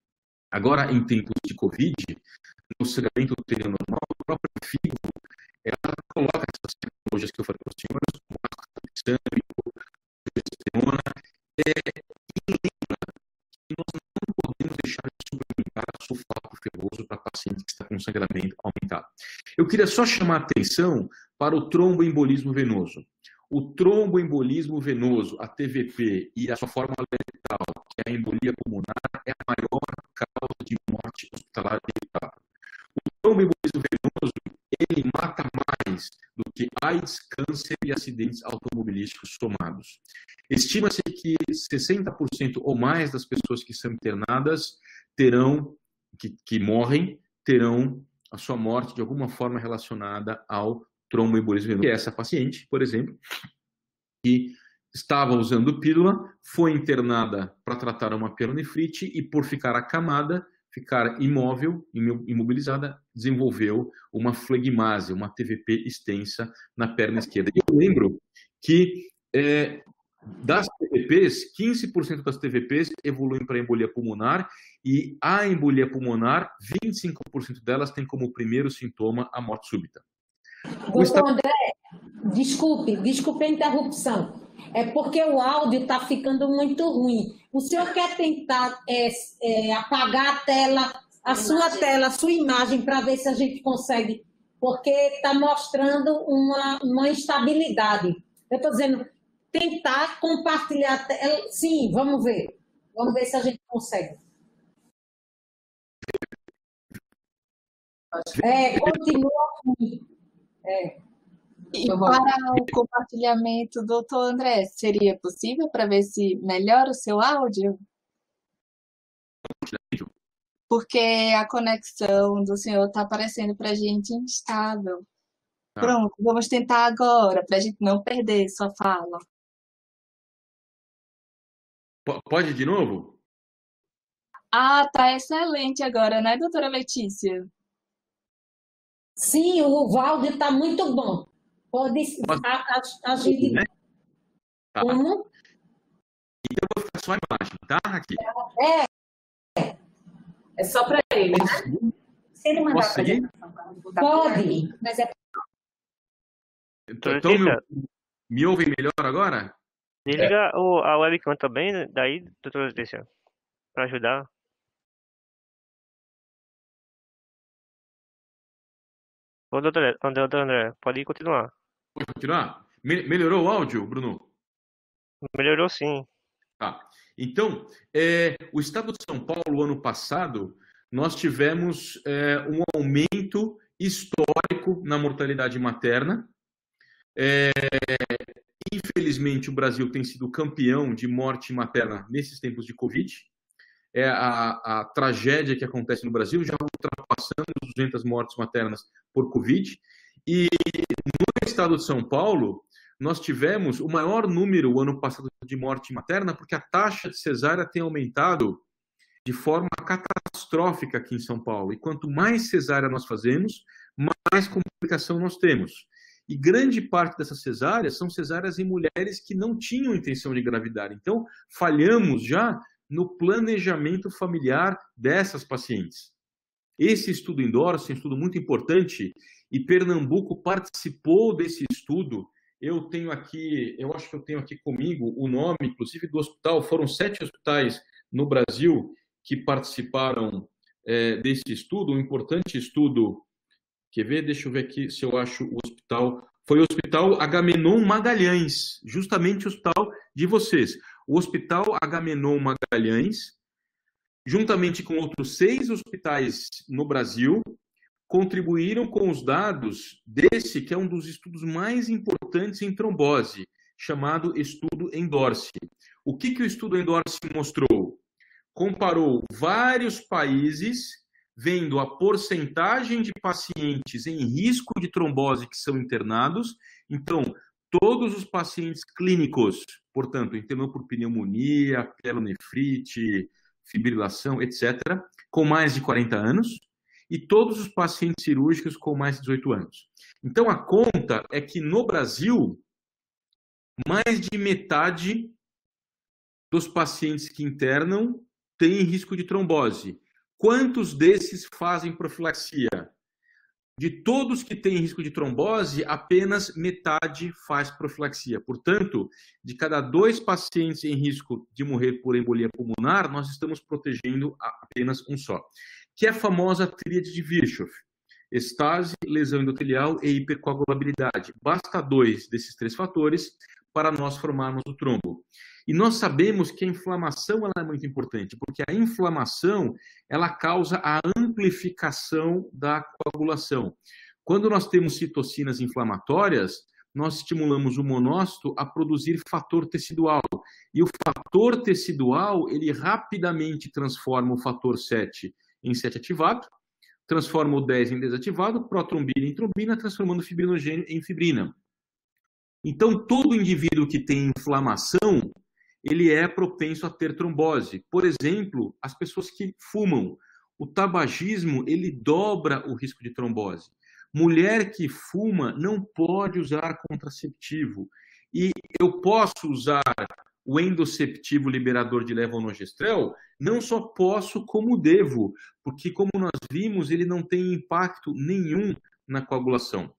S3: Agora, em tempos de Covid, no sangramento uterino normal, o próprio FIGO, ela coloca essas tecnologias que eu falei para os senhores, como ácido tranexâmico, progesterona, é, e lembra que nós não podemos deixar de suplementar sulfato ferroso para paciente que está com sangramento aumentado. Eu queria só chamar a atenção para o tromboembolismo venoso. O tromboembolismo venoso, a T V P, e a sua forma letal, que é a embolia pulmonar, é a maior causa de morte hospitalar evitável. O tromboembolismo venoso, ele mata mais do que AIDS, câncer e acidentes automobilísticos somados. Estima-se que sessenta por cento ou mais das pessoas que são internadas terão, que, que morrem, terão a sua morte de alguma forma relacionada ao tromboembolismo venoso. E essa paciente, por exemplo, que estava usando pílula, foi internada para tratar uma pielonefrite e por ficar acamada, ficar imóvel, imobilizada, desenvolveu uma flegmase, uma T V P extensa na perna esquerda. E eu lembro que é, Das T V Ps, quinze por cento das T V Ps evoluem para embolia pulmonar e a embolia pulmonar, vinte e cinco por cento delas tem como primeiro sintoma a morte súbita.
S1: Doutor estado... André, desculpe, desculpe a interrupção. É porque o áudio está ficando muito ruim. O senhor quer tentar é, é, apagar a tela, a sua tela, a sua imagem, para ver se a gente consegue, porque está mostrando uma, uma instabilidade. Eu estou dizendo, tentar compartilhar a tela. Sim, vamos ver. Vamos ver se a gente consegue. É, continua ruim. É.
S4: E para o compartilhamento, doutor André, seria possível para ver se melhora o seu áudio? Porque a conexão do senhor está aparecendo para a gente instável. Ah. Pronto, vamos tentar agora, para a gente não perder sua fala.
S3: Pode de novo?
S4: Ah, tá excelente agora, né, doutora Letícia?
S1: Sim, o áudio está muito bom. Pode agir.
S3: Né? Tá.
S1: Como?
S3: Então eu vou ficar só a imagem, tá, aqui.
S1: É. É só para ele, né? Se ele mandar para ele. Pode. Mas é...
S3: Então, então me, me ouvem melhor agora?
S6: Desliga é. o, a webcam também, daí, doutora Letícia, para ajudar. Ô, doutor André, doutor André, pode continuar.
S3: Pode continuar? Me melhorou o áudio, Bruno?
S6: Melhorou sim.
S3: Tá. Então, é, o estado de São Paulo, ano passado, nós tivemos é, um aumento histórico na mortalidade materna. É, infelizmente, o Brasil tem sido campeão de morte materna nesses tempos de Covid. É a, a tragédia que acontece no Brasil, já ultrapassando duzentas mortes maternas por Covid. E no estado de São Paulo, nós tivemos o maior número, o ano passado, de morte materna, porque a taxa de cesárea tem aumentado de forma catastrófica aqui em São Paulo. E quanto mais cesárea nós fazemos, mais complicação nós temos. E grande parte dessas cesáreas são cesáreas em mulheres que não tinham intenção de engravidar. Então, falhamos já no planejamento familiar dessas pacientes. Esse estudo endorse, é um estudo muito importante, e Pernambuco participou desse estudo. Eu tenho aqui, eu acho que eu tenho aqui comigo o nome, inclusive, do hospital. Foram sete hospitais no Brasil que participaram é, desse estudo, um importante estudo. Quer ver? Deixa eu ver aqui se eu acho o hospital. Foi o Hospital Agamenon Magalhães, justamente o hospital de vocês. O Hospital Agamenon Magalhães, juntamente com outros seis hospitais no Brasil, contribuíram com os dados desse, que é um dos estudos mais importantes em trombose, chamado Estudo Endorse. O que, que o Estudo Endorse mostrou? Comparou vários países, vendo a porcentagem de pacientes em risco de trombose que são internados. Então, todos os pacientes clínicos, portanto, internou por pneumonia, pielonefrite, fibrilação, etcétera, com mais de quarenta anos, e todos os pacientes cirúrgicos com mais de dezoito anos. Então, a conta é que no Brasil, mais de metade dos pacientes que internam têm risco de trombose. Quantos desses fazem profilaxia? De todos que têm risco de trombose, apenas metade faz profilaxia. Portanto, de cada dois pacientes em risco de morrer por embolia pulmonar, nós estamos protegendo apenas um só, que é a famosa tríade de Virchow: estase, lesão endotelial e hipercoagulabilidade. Basta dois desses três fatores para nós formarmos o trombo. E nós sabemos que a inflamação ela é muito importante, porque a inflamação ela causa a amplificação da coagulação. Quando nós temos citocinas inflamatórias, nós estimulamos o monócito a produzir fator tecidual. E o fator tecidual, ele rapidamente transforma o fator sete em sete ativado, transforma o dez em desativado, protrombina em trombina, transformando o fibrinogênio em fibrina. Então, todo indivíduo que tem inflamação, ele é propenso a ter trombose. Por exemplo, as pessoas que fumam. O tabagismo, ele dobra o risco de trombose. Mulher que fuma não pode usar contraceptivo. E eu posso usar o endoseptivo liberador de levonorgestrel? Não só posso, como devo, porque, como nós vimos, ele não tem impacto nenhum na coagulação.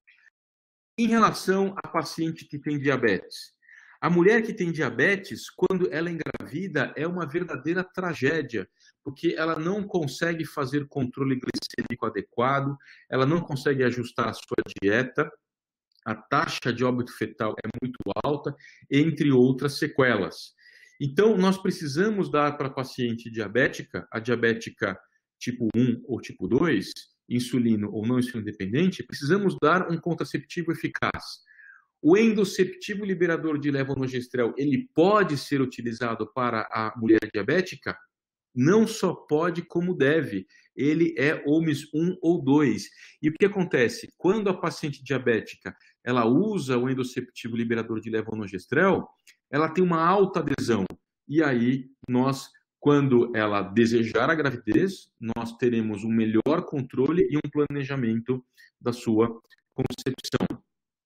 S3: Em relação à paciente que tem diabetes, a mulher que tem diabetes, quando ela engravida, é uma verdadeira tragédia, porque ela não consegue fazer controle glicêmico adequado, ela não consegue ajustar a sua dieta, a taxa de óbito fetal é muito alta, entre outras sequelas. Então, nós precisamos dar para a paciente diabética, a diabética tipo um ou tipo dois, insulino ou não insulino dependente, precisamos dar um contraceptivo eficaz. O endoseptivo liberador de levonorgestrel, ele pode ser utilizado para a mulher diabética? Não só pode, como deve. Ele é O M S um ou dois. E o que acontece? Quando a paciente diabética ela usa o endoseptivo liberador de levonorgestrel, ela tem uma alta adesão. E aí, nós, quando ela desejar a gravidez, nós teremos um melhor controle e um planejamento da sua concepção.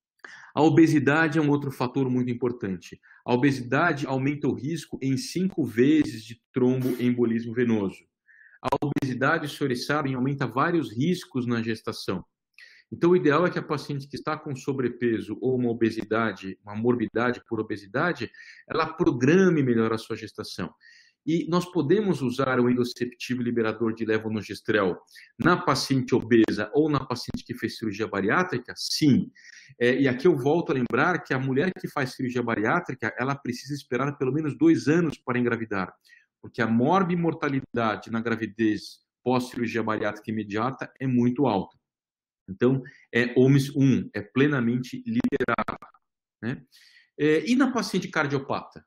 S3: A obesidade é um outro fator muito importante. A obesidade aumenta o risco em cinco vezes de tromboembolismo venoso. A obesidade, os senhores sabem, aumenta vários riscos na gestação. Então, o ideal é que a paciente que está com sobrepeso ou uma obesidade, uma morbidade por obesidade, ela programe melhor a sua gestação. E nós podemos usar o endoseptivo liberador de levonorgestrel na paciente obesa ou na paciente que fez cirurgia bariátrica? Sim. É, e aqui eu volto a lembrar que a mulher que faz cirurgia bariátrica, ela precisa esperar pelo menos dois anos para engravidar, porque a morbimortalidade na gravidez pós-cirurgia bariátrica imediata é muito alta. Então, é O M S um, é plenamente liberado, né? É, e na paciente cardiopata?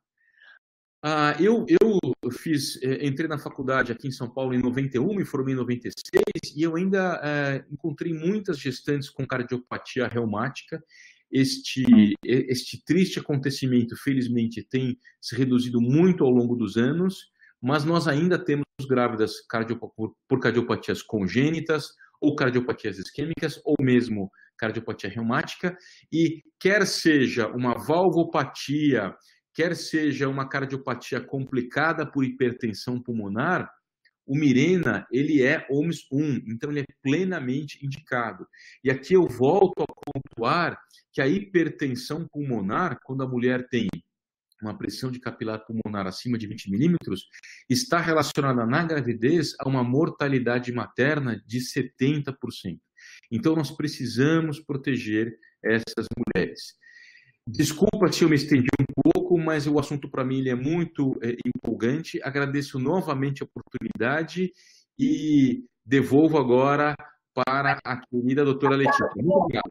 S3: Ah, eu, eu fiz, entrei na faculdade aqui em São Paulo em noventa e um, me formei em noventa e seis, e eu ainda é, encontrei muitas gestantes com cardiopatia reumática. Este, este triste acontecimento, felizmente, tem se reduzido muito ao longo dos anos, mas nós ainda temos grávidas cardiop por cardiopatias congênitas, ou cardiopatias isquêmicas, ou mesmo cardiopatia reumática, e quer seja uma valvopatia, quer seja uma cardiopatia complicada por hipertensão pulmonar, o Mirena, ele é O M S um, então ele é plenamente indicado. E aqui eu volto a pontuar que a hipertensão pulmonar, quando a mulher tem uma pressão de capilar pulmonar acima de vinte milímetros, está relacionada na gravidez a uma mortalidade materna de setenta por cento. Então nós precisamos proteger essas mulheres. Desculpa se eu me estendi um pouco, mas o assunto para mim ele é muito é, empolgante. Agradeço novamente a oportunidade e devolvo agora para a querida doutora Letícia. Muito obrigado.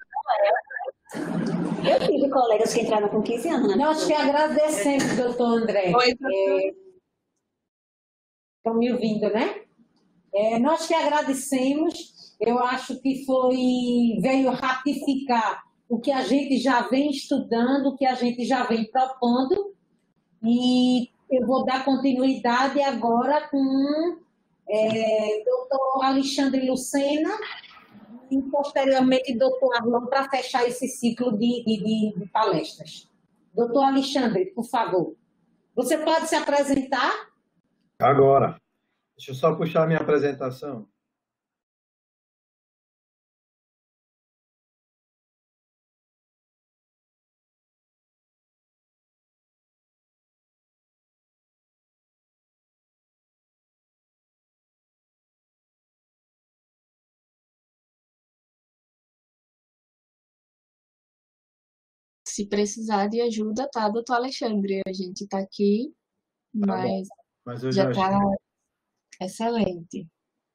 S7: Eu tive colegas que entraram com quinze anos, né?
S1: Nós te agradecemos, doutor André.
S4: Oi, doutor.
S1: Estão me ouvindo, né? É, nós te agradecemos. Eu acho que foi, veio ratificar o que a gente já vem estudando, o que a gente já vem propondo, e eu vou dar continuidade agora com é, doutor Alexandre Lucena e posteriormente doutor Arlão para fechar esse ciclo de, de, de palestras. doutor Alexandre, por favor. Você pode se apresentar?
S8: Agora. Deixa eu só puxar a minha apresentação.
S4: Se precisar de ajuda, tá, doutor Alexandre? A gente tá aqui, mas,
S8: tá mas eu
S4: já,
S8: já
S4: tá excelente.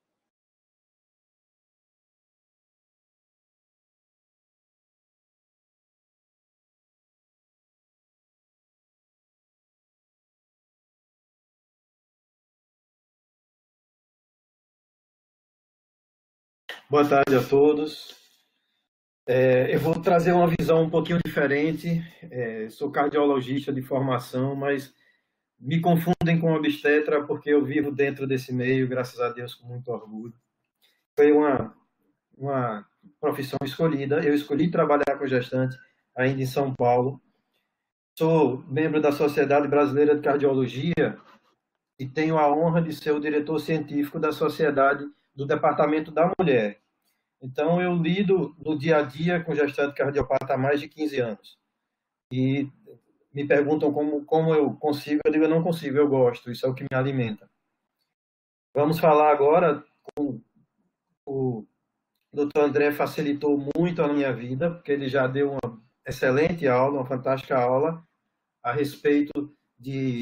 S8: Boa tarde a todos. É, eu vou trazer uma visão um pouquinho diferente. É, sou cardiologista de formação, mas me confundem com obstetra porque eu vivo dentro desse meio, graças a Deus, com muito orgulho. Foi uma, uma profissão escolhida. Eu escolhi trabalhar com gestante ainda em São Paulo. sou membro da Sociedade Brasileira de Cardiologia e tenho a honra de ser o diretor científico da Sociedade do Departamento da Mulher. Então, eu lido no dia a dia com gestante cardiopata há mais de quinze anos. E me perguntam como, como eu consigo, eu digo, eu não consigo, eu gosto, isso é o que me alimenta. Vamos falar agora com o doutor André, facilitou muito a minha vida, porque ele já deu uma excelente aula, uma fantástica aula, a respeito de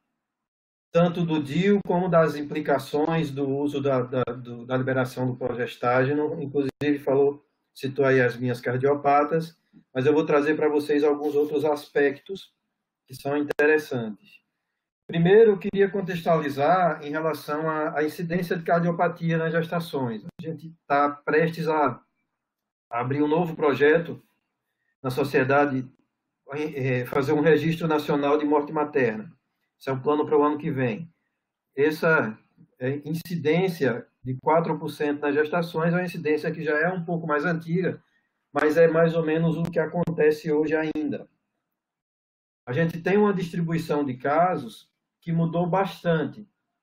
S8: tanto do D I U como das implicações do uso da, da, do, da liberação do progestágeno. Inclusive, falou, citou aí as minhas cardiopatas, mas eu vou trazer para vocês alguns outros aspectos que são interessantes. Primeiro, eu queria contextualizar em relação à, à incidência de cardiopatia nas gestações. A gente está prestes a abrir um novo projeto na sociedade, é, fazer um registro nacional de morte materna. Esse é um plano para o ano que vem. Essa é, incidência de quatro por cento nas gestações é uma incidência que já é um pouco mais antiga, mas é mais ou menos o que acontece hoje ainda. A gente tem uma distribuição de casos que mudou bastante.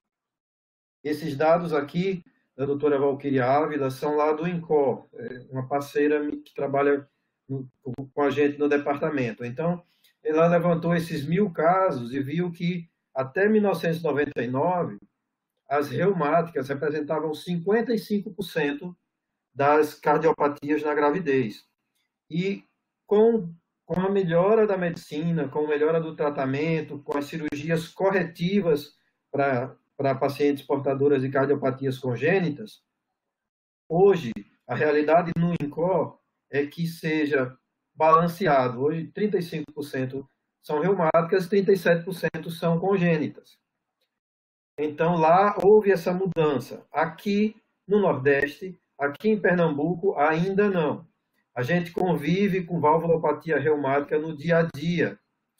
S8: Esses dados aqui, da doutora Valquíria Ávila, são lá do INCOR, uma parceira que trabalha no, com a gente no departamento. Então, ela levantou esses mil casos e viu que, até mil novecentos e noventa e nove, as reumáticas representavam cinquenta e cinco por cento das cardiopatias na gravidez. E com com a melhora da medicina, com a melhora do tratamento, com as cirurgias corretivas para, para pacientes portadoras de cardiopatias congênitas, hoje, a realidade no INCOR é que seja balanceado. Hoje, trinta e cinco por cento são reumáticas e trinta e sete por cento são congênitas. Então, lá houve essa mudança. Aqui no Nordeste, aqui em Pernambuco, ainda não. A gente convive com valvulopatia reumática no dia a dia.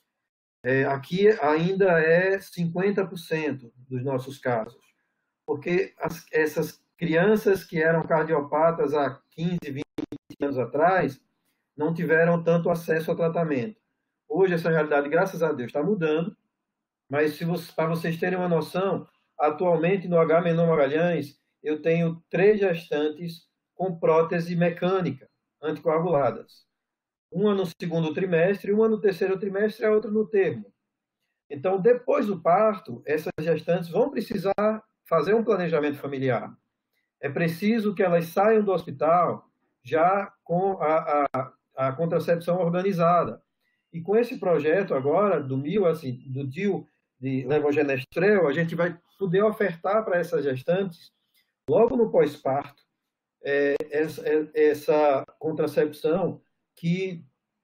S8: É, aqui ainda é cinquenta por cento dos nossos casos. Porque as, essas crianças que eram cardiopatas há quinze, vinte anos atrás não tiveram tanto acesso ao tratamento. Hoje essa realidade, graças a Deus, está mudando. Mas se você, para vocês terem uma noção, atualmente no Agamenon Magalhães eu tenho três gestantes com prótese mecânica anticoaguladas. Uma no segundo trimestre, uma no terceiro trimestre e a outra no termo. Então, depois do parto, essas gestantes vão precisar fazer um planejamento familiar. É preciso que elas saiam do hospital já com a, a, a contracepção organizada. E com esse projeto agora, do M I L, assim, do D I U, de levogenestrel, a gente vai poder ofertar para essas gestantes, logo no pós-parto, É, essa, essa contracepção que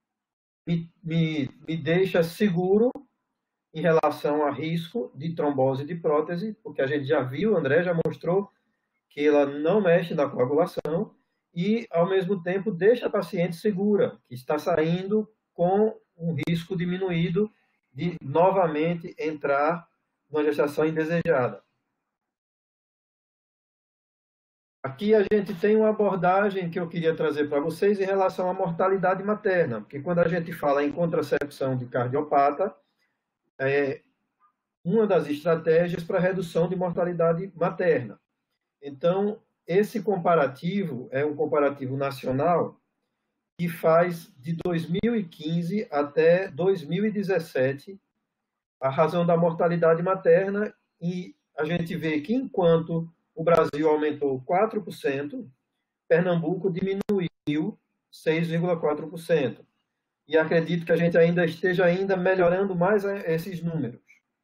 S8: me, me, me deixa seguro em relação a risco de trombose de prótese, porque a gente já viu, o André já mostrou que ela não mexe na coagulação e, ao mesmo tempo, deixa a paciente segura, que está saindo com um risco diminuído de novamente entrar numa gestação indesejada. Aqui a gente tem uma abordagem que eu queria trazer para vocês em relação à mortalidade materna, porque quando a gente fala em contracepção de cardiopata, é uma das estratégias para redução de mortalidade materna. Então, esse comparativo é um comparativo nacional que faz de dois mil e quinze até dois mil e dezessete a razão da mortalidade materna, e a gente vê que enquanto o Brasil aumentou quatro por cento, Pernambuco diminuiu seis vírgula quatro por cento. E acredito que a gente ainda esteja ainda melhorando mais esses números.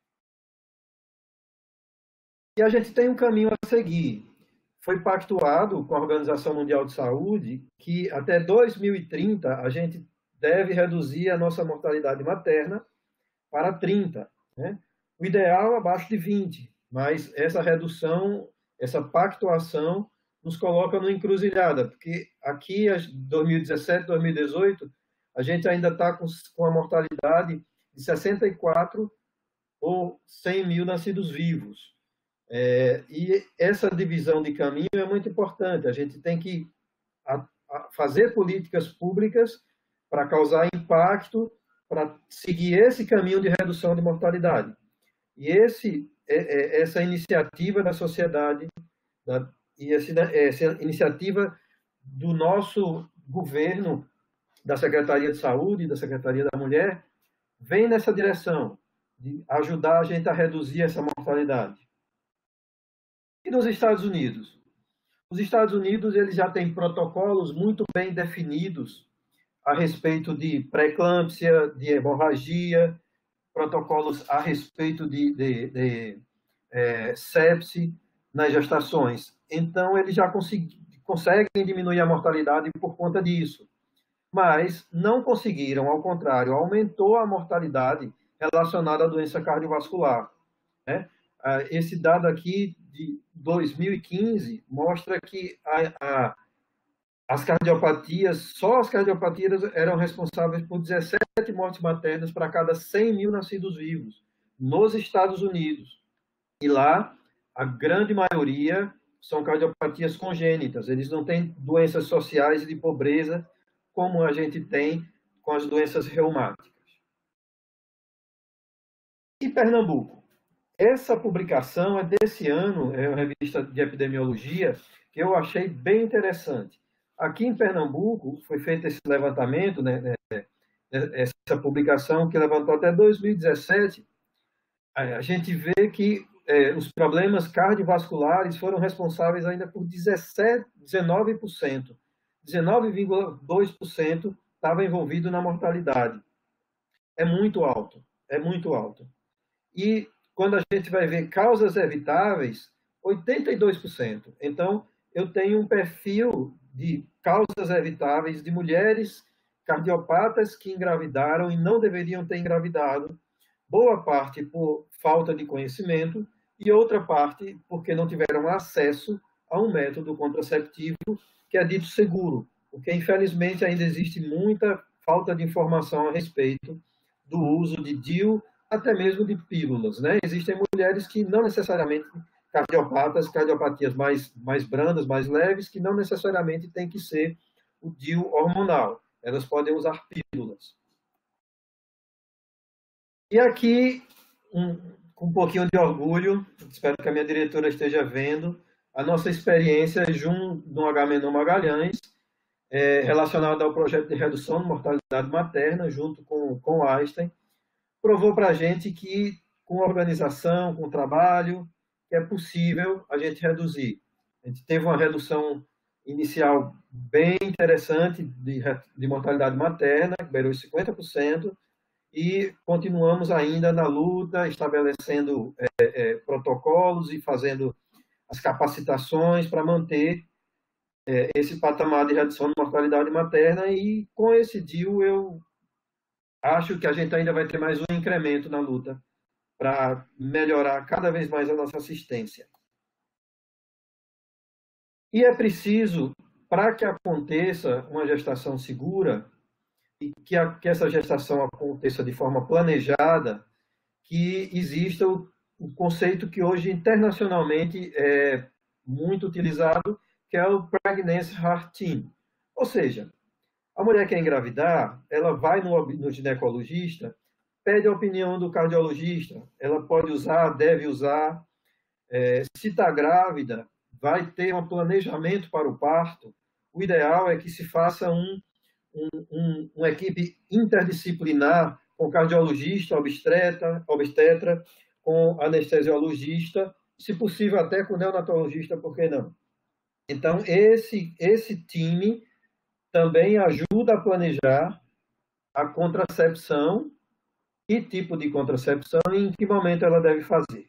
S8: E a gente tem um caminho a seguir. Foi pactuado com a Organização Mundial de Saúde que até dois mil e trinta a gente deve reduzir a nossa mortalidade materna para trinta, né? O ideal abaixo de vinte, mas essa redução, essa pactuação nos coloca numa encruzilhada, porque aqui, dois mil e dezessete, dois mil e dezoito, a gente ainda está com, com a mortalidade de sessenta e quatro ou cem mil nascidos vivos. É, e essa divisão de caminho é muito importante. A gente tem que a, a fazer políticas públicas para causar impacto para seguir esse caminho de redução de mortalidade. E esse, essa iniciativa da sociedade, e essa iniciativa do nosso governo, da Secretaria de Saúde e da Secretaria da Mulher, vem nessa direção, de ajudar a gente a reduzir essa mortalidade. E nos Estados Unidos? Os Estados Unidos eles já têm protocolos muito bem definidos a respeito de pré-eclâmpsia, de hemorragia, protocolos a respeito de, de, de é, sepse nas gestações. Então, eles já consegui, conseguem diminuir a mortalidade por conta disso. Mas não conseguiram, ao contrário, aumentou a mortalidade relacionada à doença cardiovascular. Né? Esse dado aqui de dois mil e quinze mostra que a, a, as cardiopatias, só as cardiopatias eram responsáveis por dezessete mortes maternas para cada cem mil nascidos vivos nos Estados Unidos. E lá, a grande maioria são cardiopatias congênitas. Eles não têm doenças sociais de pobreza como a gente tem com as doenças reumáticas. E Pernambuco? Essa publicação é desse ano, é uma revista de epidemiologia, que eu achei bem interessante. Aqui em Pernambuco foi feito esse levantamento, né, essa publicação que levantou até dois mil e dezessete, a gente vê que é, os problemas cardiovasculares foram responsáveis ainda por dezessete, dezenove por cento. dezenove vírgula dois por cento estava envolvido na mortalidade. É muito alto, é muito alto. E quando a gente vai ver causas evitáveis, oitenta e dois por cento. Então, eu tenho um perfil de causas evitáveis de mulheres cardiopatas que engravidaram e não deveriam ter engravidado, boa parte por falta de conhecimento e outra parte porque não tiveram acesso a um método contraceptivo que é dito seguro, porque infelizmente ainda existe muita falta de informação a respeito do uso de D I U, até mesmo de pílulas, né? Existem mulheres que não necessariamente cardiopatas, cardiopatias mais, mais brandas, mais leves, que não necessariamente tem que ser o D I U hormonal. Elas podem usar pílulas. E aqui, um, com um pouquinho de orgulho, espero que a minha diretora esteja vendo, a nossa experiência junto no Agamenon Magalhães, é, relacionada ao projeto de redução de mortalidade materna, junto com, com o Einstein, provou para a gente que, com organização, com trabalho, que é possível a gente reduzir. A gente teve uma redução inicial bem interessante de, de mortalidade materna, que beirou cinquenta por cento, e continuamos ainda na luta, estabelecendo é, é, protocolos e fazendo as capacitações para manter é, esse patamar de redução de mortalidade materna, e com esse D I U eu acho que a gente ainda vai ter mais um incremento na luta para melhorar cada vez mais a nossa assistência. E é preciso, para que aconteça uma gestação segura, e que, a, que essa gestação aconteça de forma planejada, que exista o, o conceito que hoje internacionalmente é muito utilizado, que é o Pregnancy Heart Team. Ou seja, a mulher que quer engravidar, ela vai no, no ginecologista, pede a opinião do cardiologista, ela pode usar, deve usar. É, se está grávida, vai ter um planejamento para o parto. O ideal é que se faça um, um, um, uma equipe interdisciplinar com cardiologista, obstetra, obstetra, com anestesiologista, se possível até com neonatologista, por que não? Então, esse, esse time também ajuda a planejar a contracepção, que tipo de contracepção e em que momento ela deve fazer.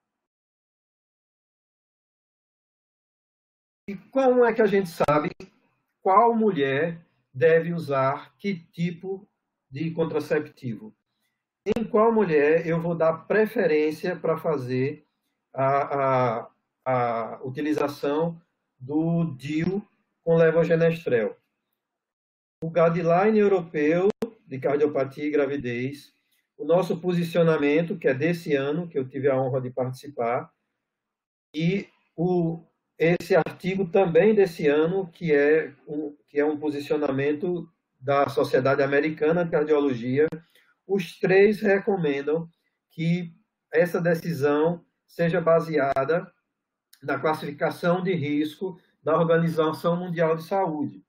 S8: E como é que a gente sabe qual mulher deve usar que tipo de contraceptivo? Em qual mulher eu vou dar preferência para fazer a, a, a utilização do D I U com levogenestrel? O guideline europeu de cardiopatia e gravidez, o nosso posicionamento, que é desse ano, que eu tive a honra de participar, e o, esse artigo também desse ano, que é, um, que é um posicionamento da Sociedade Americana de Cardiologia, os três recomendam que essa decisão seja baseada na classificação de risco da Organização Mundial de Saúde.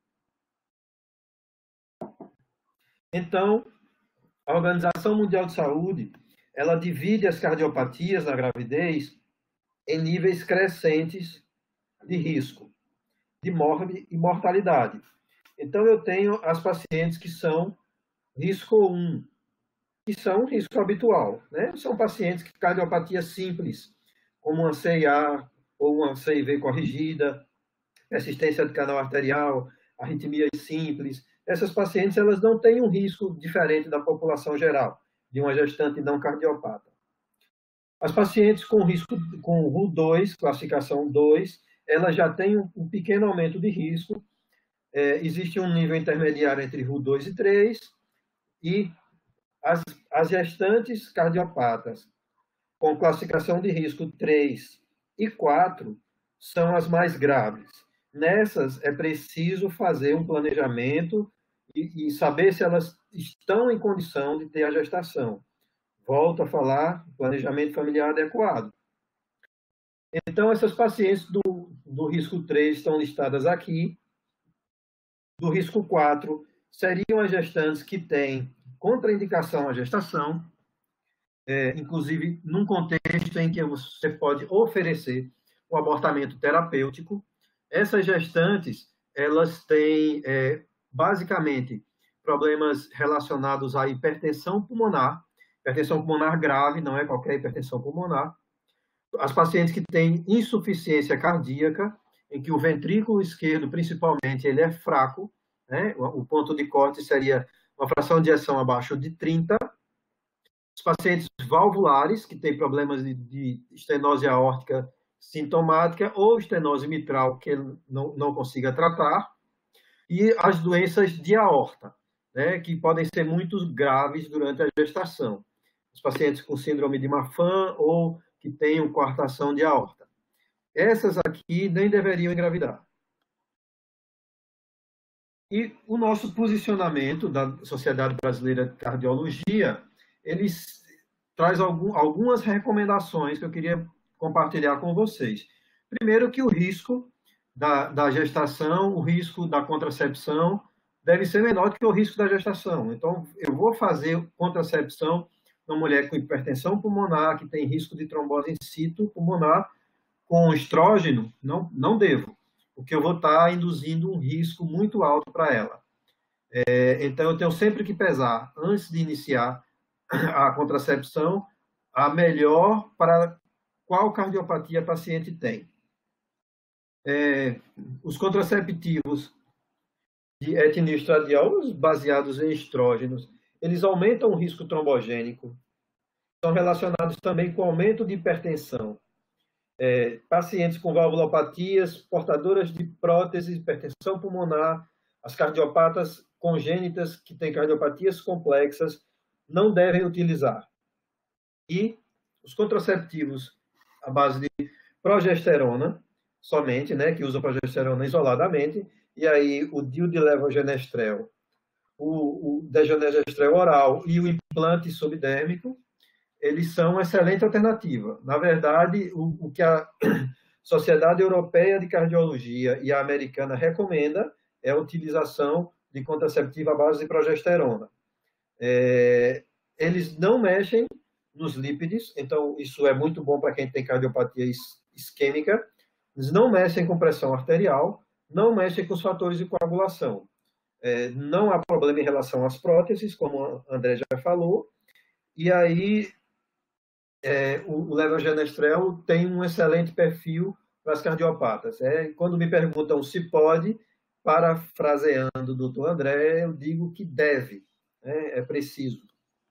S8: Então, a Organização Mundial de Saúde, ela divide as cardiopatias na gravidez em níveis crescentes de risco, de morte e mortalidade. Então, eu tenho as pacientes que são risco um, que são risco habitual, né? São pacientes que cardiopatia simples, como uma C I A ou uma C I V corrigida, persistência de canal arterial, arritmias simples. Essas pacientes, elas não têm um risco diferente da população geral, de uma gestante não cardiopata. As pacientes com risco com R U dois, classificação dois, elas já têm um pequeno aumento de risco. É, existe um nível intermediário entre R U dois e três, e as, as gestantes cardiopatas com classificação de risco três e quatro são as mais graves. Nessas, é preciso fazer um planejamento e, e saber se elas estão em condição de ter a gestação. Volto a falar, planejamento familiar adequado. Então, essas pacientes do, do risco três estão listadas aqui. Do risco quatro, seriam as gestantes que têm contraindicação à gestação, é, inclusive num contexto em que você pode oferecer o abortamento terapêutico. Essas gestantes, elas têm, é, basicamente, problemas relacionados à hipertensão pulmonar, hipertensão pulmonar grave, não é qualquer hipertensão pulmonar. As pacientes que têm insuficiência cardíaca, em que o ventrículo esquerdo, principalmente, ele é fraco, né? O ponto de corte seria uma fração de ejeção abaixo de trinta. Os pacientes valvulares, que têm problemas de, de estenose aórtica sintomática ou estenose mitral, que ele não, não consiga tratar. E as doenças de aorta, né? Que podem ser muito graves durante a gestação. Os pacientes com síndrome de Marfan ou que tenham coartação de aorta. Essas aqui nem deveriam engravidar. E o nosso posicionamento da Sociedade Brasileira de Cardiologia, eles traz algum, algumas recomendações que eu queria compartilhar com vocês. Primeiro, que o risco da, da gestação, o risco da contracepção, deve ser menor do que o risco da gestação. Então, eu vou fazer contracepção numa mulher com hipertensão pulmonar, que tem risco de trombose in situ pulmonar, com estrógeno, não, não devo, porque eu vou estar induzindo um risco muito alto para ela. É, então, eu tenho sempre que pesar, antes de iniciar a contracepção, a melhor para qual cardiopatia a paciente tem. É, os contraceptivos de etina estradiol, baseados em estrógenos, eles aumentam o risco trombogênico, são relacionados também com aumento de hipertensão. É, pacientes com valvulopatias, portadoras de prótese, hipertensão pulmonar, as cardiopatas congênitas que têm cardiopatias complexas, não devem utilizar. E os contraceptivos à base de progesterona, somente, né, que usam progesterona isoladamente, e aí o dildilevogenestrel, o, o degenegestrel oral e o implante subdérmico, eles são uma excelente alternativa. Na verdade, o, o que a Sociedade Europeia de Cardiologia e a americana recomenda é a utilização de contraceptiva à base de progesterona. É, eles não mexem nos lípides, então isso é muito bom para quem tem cardiopatia isquêmica. Eles não mexem com pressão arterial, não mexem com os fatores de coagulação. É, não há problema em relação às próteses, como a André já falou, e aí é, o, o levogenestrel tem um excelente perfil para as cardiopatas. É, quando me perguntam se pode, parafraseando o doutor André, eu digo que deve, né, é preciso.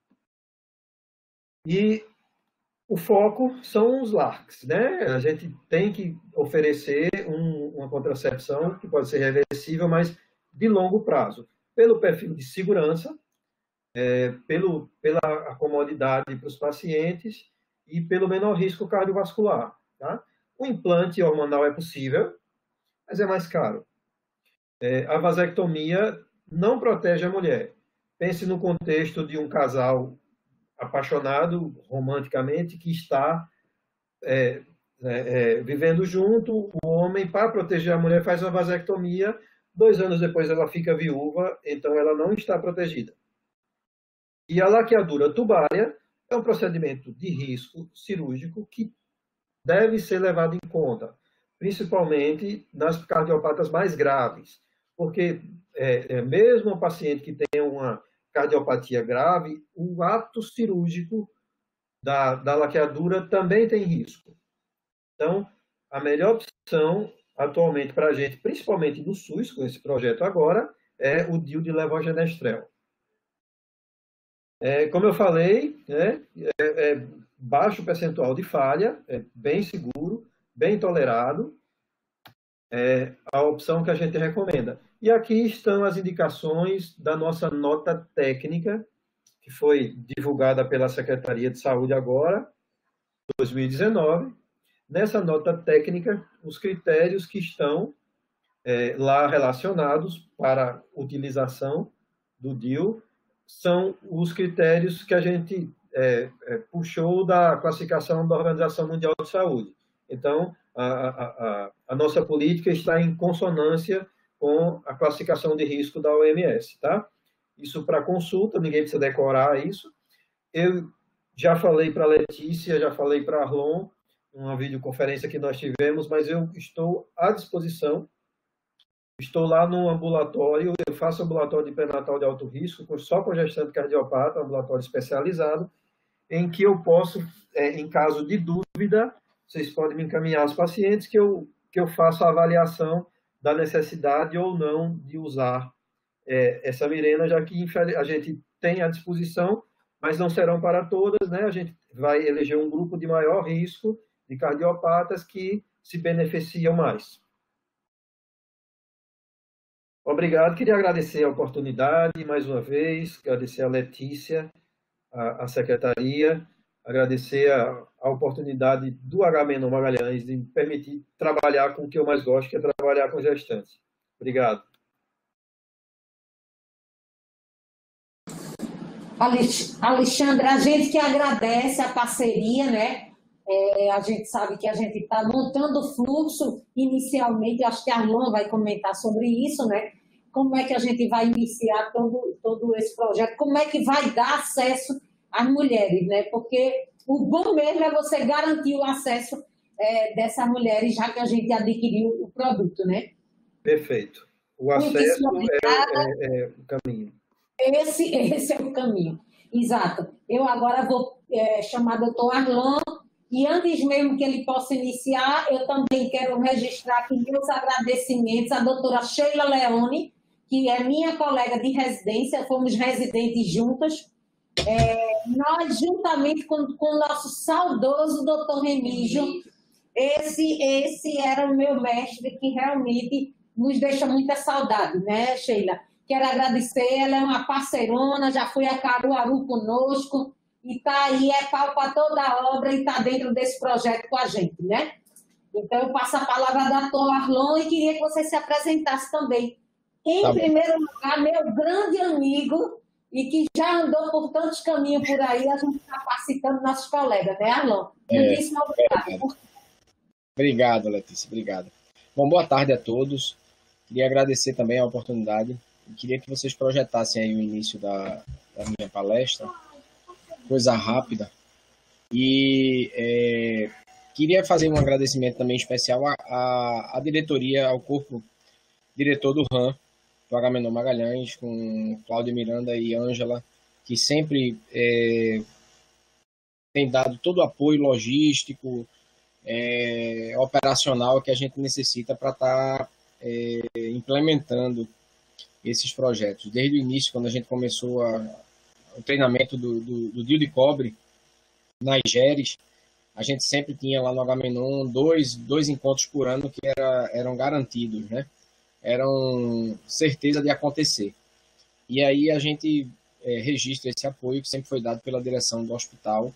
S8: E o foco são os LARCs, né? A gente tem que oferecer um, uma contracepção que pode ser reversível, mas de longo prazo, pelo perfil de segurança, é, pelo, pela comodidade para os pacientes e pelo menor risco cardiovascular. Tá? O implante hormonal é possível, mas é mais caro. É, a vasectomia não protege a mulher, pense no contexto de um casal apaixonado romanticamente que está é, é, é, vivendo junto. O homem, para proteger a mulher, faz uma vasectomia. Dois anos depois ela fica viúva, então ela não está protegida. E a laqueadura tubária é um procedimento de risco cirúrgico que deve ser levado em conta, principalmente nas cardiopatas mais graves, porque é, é, mesmo um paciente que tem uma cardiopatia grave, o ato cirúrgico da, da laqueadura também tem risco. Então, a melhor opção atualmente para a gente, principalmente no SUS, com esse projeto agora, é o D I U de levogenestrel. É, como eu falei, né, é, é baixo percentual de falha, é bem seguro, bem tolerado, é a opção que a gente recomenda. E aqui estão as indicações da nossa nota técnica, que foi divulgada pela Secretaria de Saúde agora, dois mil e dezenove. Nessa nota técnica, os critérios que estão é, lá relacionados para a utilização do D I U são os critérios que a gente é, é, puxou da classificação da Organização Mundial de Saúde. Então, a, a, a nossa política está em consonância com a classificação de risco da O M S, tá? Isso para consulta, ninguém precisa decorar isso. Eu já falei para a Letícia, já falei para a Arlon, uma videoconferência que nós tivemos, mas eu estou à disposição. Estou lá no ambulatório, eu faço ambulatório de pré-natal de alto risco, só com gestante cardiopata, ambulatório especializado, em que eu posso, é, em caso de dúvida, vocês podem me encaminhar os pacientes que eu, que eu faço a avaliação da necessidade ou não de usar é, essa Mirena, já que a gente tem à disposição, mas não serão para todas, né? A gente vai eleger um grupo de maior risco de cardiopatas que se beneficiam mais. Obrigado, queria agradecer a oportunidade mais uma vez, agradecer a Letícia, a, a secretaria, agradecer a, a oportunidade do Agamenon Magalhães de me permitir trabalhar com o que eu mais gosto, que é trabalhar com gestantes. Obrigado.
S1: Alexandre, a gente que agradece a parceria, né? É, a gente sabe que a gente está montando o fluxo inicialmente, acho que a Arlon vai comentar sobre isso, né? Como é que a gente vai iniciar todo, todo esse projeto, como é que vai dar acesso às mulheres, né? Porque o bom mesmo é você garantir o acesso é, dessas mulheres, já que a gente adquiriu o produto, né?
S8: Perfeito. O acesso é, é, é o caminho.
S1: Esse, esse é o caminho, exato. Eu agora vou é, chamar o doutor Arlon, e antes mesmo que ele possa iniciar, eu também quero registrar aqui meus agradecimentos à doutora Sheila Leone, que é minha colega de residência, fomos residentes juntas. É, nós, juntamente com, com o nosso saudoso doutor Remígio, esse, esse era o meu mestre, que realmente nos deixa muita saudade, né, Sheila? Quero agradecer, ela é uma parceirona, já foi a Caruaru conosco, e está aí, é pau para toda a obra e está dentro desse projeto com a gente, né? Então, eu passo a palavra da doutora Arlon e queria que você se apresentasse também. Em tá primeiro bom. lugar, meu grande amigo, e que já andou por tantos caminhos por aí, a gente está participando nossos colegas, né, Arlon?
S9: É, obrigado. É, obrigado, Letícia, obrigado. Bom, boa tarde a todos. Queria agradecer também a oportunidade. Queria que vocês projetassem aí o início da, da minha palestra. Coisa rápida. E é, queria fazer um agradecimento também especial à, à, à diretoria, ao corpo diretor do R A M, do Agamenon Magalhães, com Cláudia Miranda e Ângela, que sempre é, tem dado todo o apoio logístico, é, operacional que a gente necessita para estar tá, é, implementando esses projetos. Desde o início, quando a gente começou a o treinamento do, do, do D I U de cobre nas Geres, a gente sempre tinha lá no Agamenon dois, dois encontros por ano que era, eram garantidos, né? Eram certeza de acontecer. E aí a gente é, registra esse apoio que sempre foi dado pela direção do hospital.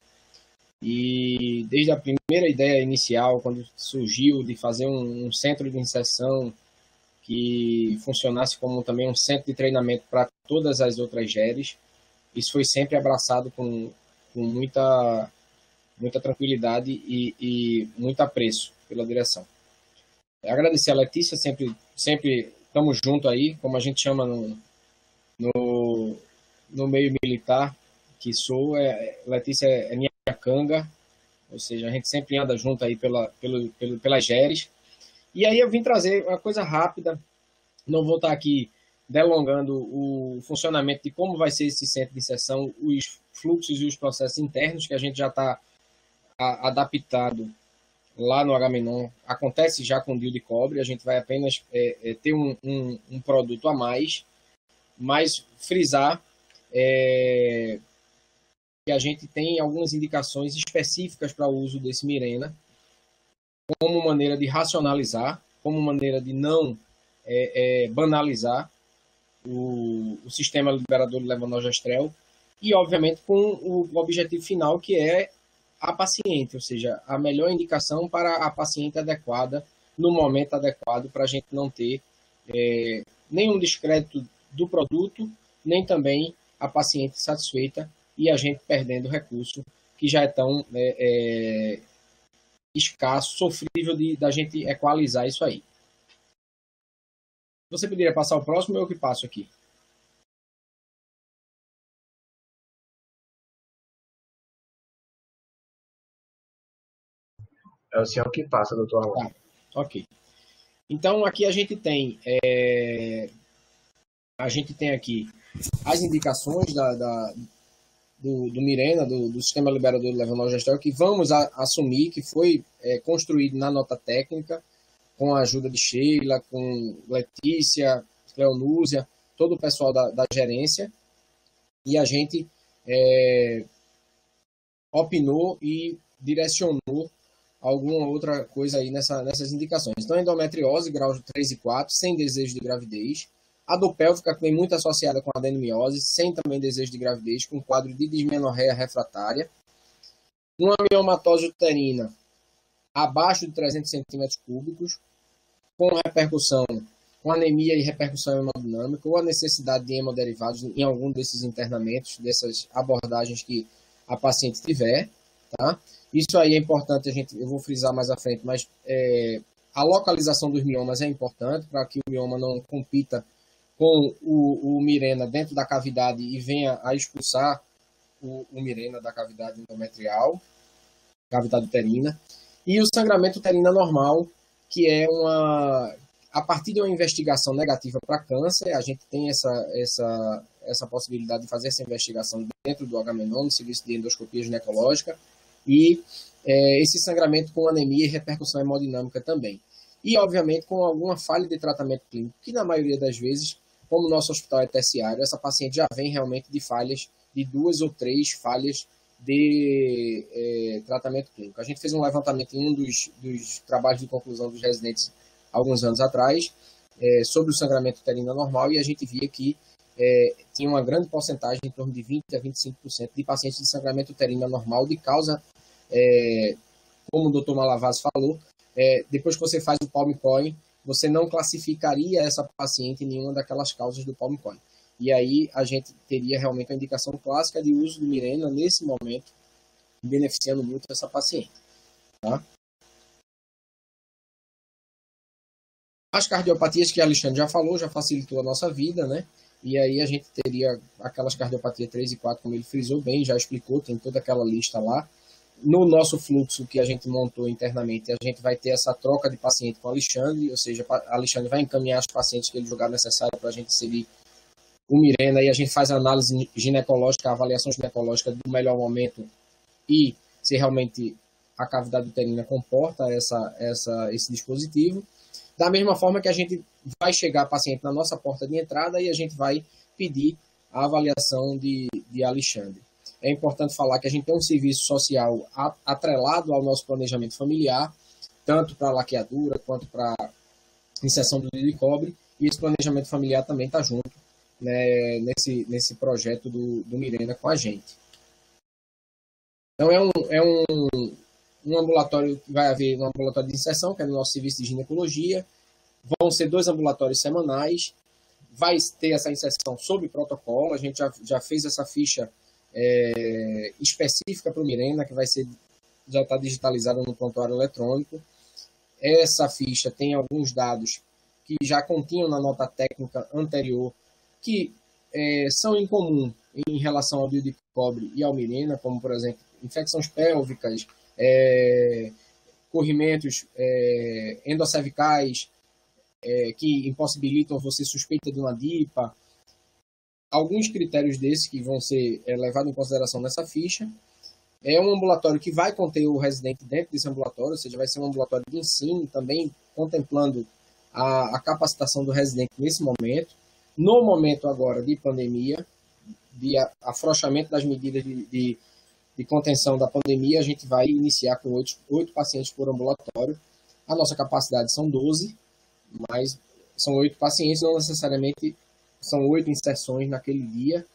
S9: E desde a primeira ideia inicial, quando surgiu de fazer um, um centro de inserção que funcionasse como também um centro de treinamento para todas as outras G E Rs. Isso foi sempre abraçado com, com muita, muita tranquilidade e, e muito apreço pela direção. Agradecer a Letícia, sempre, sempre estamos juntos aí, como a gente chama no, no, no meio militar, que sou, é, Letícia é minha canga, ou seja, a gente sempre anda junto aí pela, pelo, pelo, pelas G E Rs. E aí eu vim trazer uma coisa rápida, não vou estar aqui delongando o funcionamento de como vai ser esse centro de inserção, os fluxos e os processos internos, que a gente já está adaptado lá no Agamenon. Acontece já com o D I L de cobre, a gente vai apenas é, é, ter um, um, um produto a mais, mas frisar é, que a gente tem algumas indicações específicas para o uso desse Mirena, como maneira de racionalizar, como maneira de não é, é, banalizar o, o sistema liberador de levonorgestrel e, obviamente, com o objetivo final, que é a paciente, ou seja, a melhor indicação para a paciente adequada, no momento adequado, para a gente não ter é, nenhum descrédito do produto, nem também a paciente satisfeita e a gente perdendo recurso que já é tão é, é, escasso, sofrível de da gente equalizar isso aí. Você poderia passar o próximo ou eu que passo aqui?
S5: É o senhor que passa, doutor Alan.
S9: Tá, ok. Então, aqui a gente tem é, a gente tem aqui as indicações da, da, do, do Mirena, do, do sistema liberador de levonorgestrel, que vamos a, assumir que foi é, construído na nota técnica, com a ajuda de Sheila, com Letícia, Cleonúzia, todo o pessoal da, da gerência, e a gente é, opinou e direcionou alguma outra coisa aí nessa, nessas indicações. Então, endometriose, grau três e quatro, sem desejo de gravidez. A dor pélvica, que vem muito associada com a adenomiose, sem também desejo de gravidez, com quadro de dismenorreia refratária. Uma miomatose uterina abaixo de trezentos centímetros cúbicos, com repercussão, com anemia e repercussão hemodinâmica, ou a necessidade de hemoderivados em algum desses internamentos, dessas abordagens que a paciente tiver, tá? Isso aí é importante, a gente, eu vou frisar mais à frente, mas é, a localização dos miomas é importante para que o mioma não compita com o, o Mirena dentro da cavidade e venha a expulsar o, o Mirena da cavidade endometrial, cavidade uterina. E o sangramento uterino normal, que é uma... A partir de uma investigação negativa para câncer, a gente tem essa, essa, essa possibilidade de fazer essa investigação dentro do Agamenon, no serviço de endoscopia ginecológica, e é, esse sangramento com anemia e repercussão hemodinâmica também. E, obviamente, com alguma falha de tratamento clínico, que na maioria das vezes, como o nosso hospital é terciário, essa paciente já vem realmente de falhas, de duas ou três falhas de é, tratamento clínico. A gente fez um levantamento em um dos, dos trabalhos de conclusão dos residentes alguns anos atrás, é, sobre o sangramento uterino normal, e a gente via que é, tinha uma grande porcentagem, em torno de vinte a vinte e cinco por cento de pacientes de sangramento uterino normal de causa, é, como o doutor Malavaz falou, é, depois que você faz o palm coin, você não classificaria essa paciente em nenhuma daquelas causas do palm coin. E aí a gente teria realmente a indicação clássica de uso do Mirena nesse momento, beneficiando muito essa paciente. Tá? As cardiopatias que a Alexandre já falou, já facilitou a nossa vida, né? E aí a gente teria aquelas cardiopatias três e quatro, como ele frisou bem, já explicou, tem toda aquela lista lá. No nosso fluxo que a gente montou internamente, a gente vai ter essa troca de paciente com o Alexandre, ou seja, a Alexandre vai encaminhar os pacientes que ele julgar necessário para a gente inserir o Mirena, e a gente faz a análise ginecológica, a avaliação ginecológica do melhor momento e se realmente a cavidade uterina comporta essa, essa, esse dispositivo. Da mesma forma que a gente vai chegar a paciente na nossa porta de entrada e a gente vai pedir a avaliação de, de Alexandre. É importante falar que a gente tem um serviço social atrelado ao nosso planejamento familiar, tanto para a laqueadura quanto para a inserção do D I L de cobre, e esse planejamento familiar também está junto, né, nesse, nesse projeto do, do Mirena com a gente. Então é um, é um, um ambulatório, vai haver um ambulatório de inserção, que é no nosso serviço de ginecologia, Vão ser dois ambulatórios semanais, vai ter essa inserção sob protocolo, a gente já, já fez essa ficha é, específica para o Mirena, que vai ser, já está digitalizada no prontuário eletrônico. Essa ficha tem alguns dados que já continham na nota técnica anterior, que é, são em comum em relação ao DIU de cobre e ao Mirena, como, por exemplo, infecções pélvicas, é, corrimentos é, endoscervicais, é, que impossibilitam você suspeita de uma D I P A. Alguns critérios desses que vão ser é, levados em consideração nessa ficha. É um ambulatório que vai conter o residente dentro desse ambulatório, ou seja, vai ser um ambulatório de ensino, também contemplando a, a capacitação do residente nesse momento. No momento agora de pandemia, de afrouxamento das medidas de, de, de contenção da pandemia, a gente vai iniciar com oito, oito pacientes por ambulatório. A nossa capacidade são doze, mas são oito pacientes, não necessariamente são oito inserções naquele dia,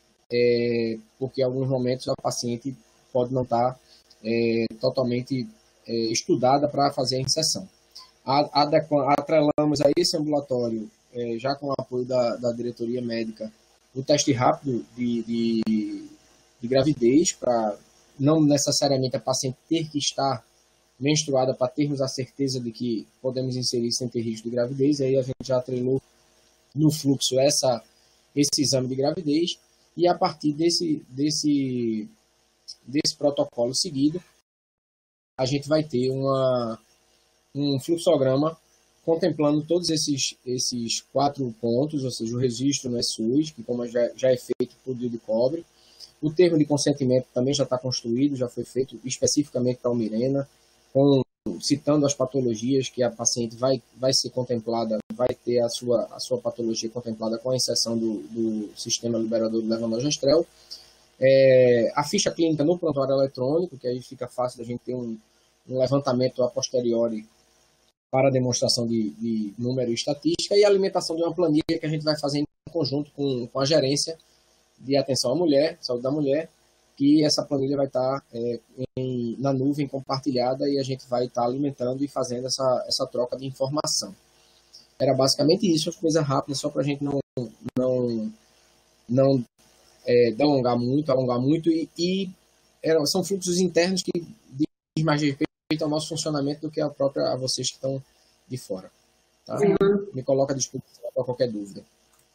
S9: é, porque em alguns momentos a paciente pode não estar é, totalmente é, estudada para fazer a inserção. A, adequa, atrelamos a esse ambulatório, é, já com o apoio da, da diretoria médica, o teste rápido de, de, de gravidez, para não necessariamente a paciente ter que estar menstruada para termos a certeza de que podemos inserir sem ter risco de gravidez. Aí a gente já atrelou no fluxo essa, esse exame de gravidez, e a partir desse, desse, desse protocolo seguido, a gente vai ter uma, um fluxograma contemplando todos esses, esses quatro pontos, ou seja, o registro no ESUS, que como já, já é feito por DIU de cobre, o termo de consentimento também já está construído, já foi feito especificamente para o Mirena, com, citando as patologias que a paciente vai, vai ser contemplada, vai ter a sua, a sua patologia contemplada com a inserção do, do sistema liberador do levonorgestrel. É, a ficha clínica no prontuário eletrônico, que aí fica fácil da gente ter um, um levantamento a posteriori para a demonstração de, de número e estatística, e a alimentação de uma planilha que a gente vai fazer em conjunto com, com a gerência de atenção à mulher, saúde da mulher, que essa planilha vai estar é, em, na nuvem compartilhada, e a gente vai estar alimentando e fazendo essa, essa troca de informação. Era basicamente isso, as coisas rápidas, só para a gente não, não, não é, alongar muito, alongar muito, e, e eram, são fluxos internos que diz mais respeito ao nosso funcionamento do que a própria a vocês que estão de fora. Tá? Uhum. Me coloca à disposição para qualquer dúvida.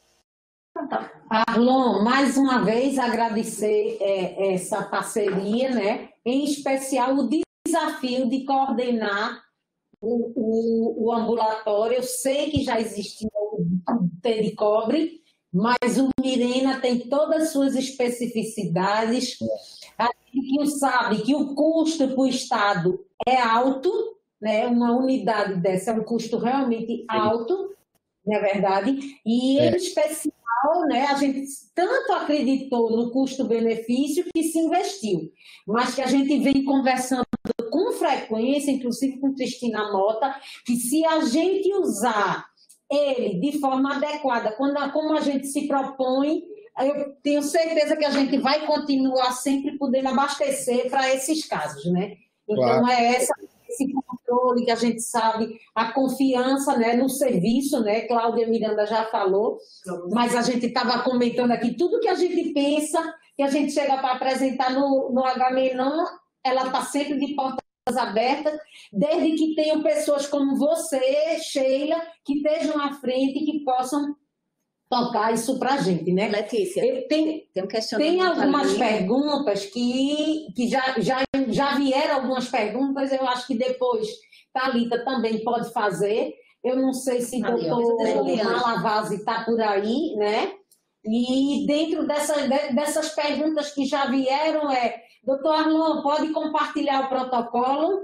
S1: Arlon, mais uma vez agradecer é, essa parceria, né? Em especial o desafio de coordenar o, o, o ambulatório. Eu sei que já existia o T de cobre, mas o Mirena tem todas as suas especificidades. A gente sabe que o custo para o Estado é alto, né? Uma unidade dessa é um custo realmente alto, não é verdade? E em especial, né, a gente tanto acreditou no custo-benefício que se investiu, mas que a gente vem conversando com frequência, inclusive com Cristina Mota, que se a gente usar ele de forma adequada, quando, como a gente se propõe, eu tenho certeza que a gente vai continuar sempre podendo abastecer para esses casos, né? Então, claro. é essa, esse controle que a gente sabe, a confiança, né, no serviço, né? Cláudia Miranda já falou, mas a gente estava comentando aqui, tudo que a gente pensa, que a gente chega para apresentar no, no H M E N, ela está sempre de portas abertas, desde que tenham pessoas como você, Sheila, que estejam à frente e que possam tocar isso para a gente, né?
S7: Letícia,
S1: tem,
S7: tem um questionamento.
S1: Tem algumas ali. perguntas que, que já, já, já vieram algumas perguntas, eu acho que depois Thalita também pode fazer. Eu não sei se o doutor Malavasi está por aí, né? E dentro dessa, dessas perguntas que já vieram é, doutor Arlon, pode compartilhar o protocolo?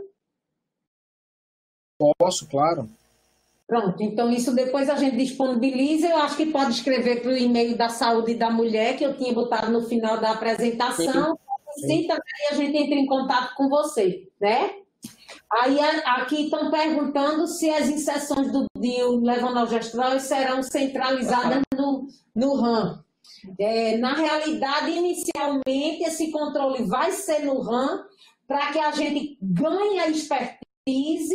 S9: Posso, claro.
S1: Pronto, então isso depois a gente disponibiliza, eu acho que pode escrever para o e-mail da Saúde da Mulher, que eu tinha botado no final da apresentação, sim, sim, também a gente entra em contato com você, né? Aí aqui estão perguntando se as inserções do DIU levonorgestrel serão centralizadas no, no RAM. É, na realidade, inicialmente, esse controle vai ser no RAM, para que a gente ganhe a expertise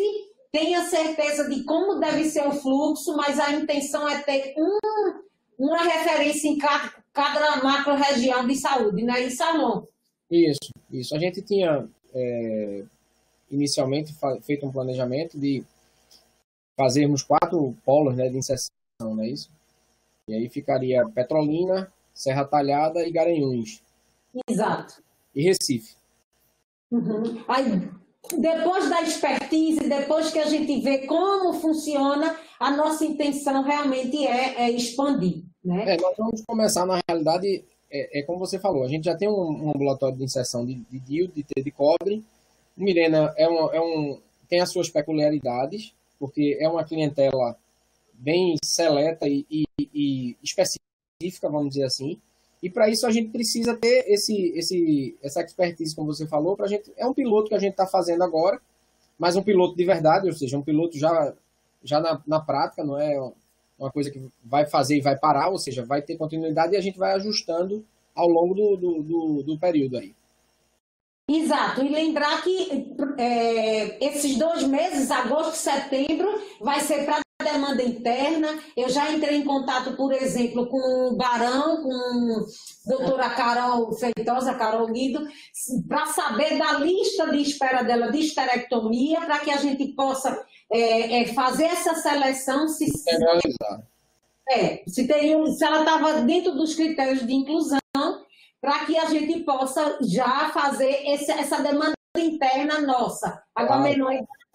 S1: tenha certeza de como deve ser o fluxo, mas a intenção é ter um, uma referência em cada, cada macro-região de saúde, não é isso, Arlon?
S9: Isso, isso. A gente tinha é, inicialmente feito um planejamento de fazermos quatro polos, né, de inserção, não é isso? E aí ficaria Petrolina, Serra Talhada e Garanhuns.
S1: Exato.
S9: E Recife.
S1: Uhum. Aí, depois da expertise, depois que a gente vê como funciona, a nossa intenção realmente é, é expandir, né?
S9: É, nós vamos começar, na realidade, é, é como você falou, a gente já tem um, um ambulatório de inserção de, de D I U, de T de cobre. O Mirena é um, é um, tem as suas peculiaridades, porque é uma clientela bem seleta e, e, e específica, vamos dizer assim. E para isso a gente precisa ter esse, esse, essa expertise, como você falou, pra gente, é um piloto que a gente está fazendo agora, mas um piloto de verdade, ou seja, um piloto já, já na, na prática, não é uma coisa que vai fazer e vai parar, ou seja, vai ter continuidade e a gente vai ajustando ao longo do, do, do, do período aí.
S1: Exato, e lembrar que é, esses dois meses, agosto e setembro, vai ser para demanda interna. Eu já entrei em contato, por exemplo, com o Barão, com a doutora Carol Feitosa, Carol Guido, para saber da lista de espera dela de esterectomia, para que a gente possa é, é, fazer essa seleção. Se, é, se, tem, se ela estava dentro dos critérios de inclusão, para que a gente possa já fazer esse, essa demanda interna nossa. Agora, menor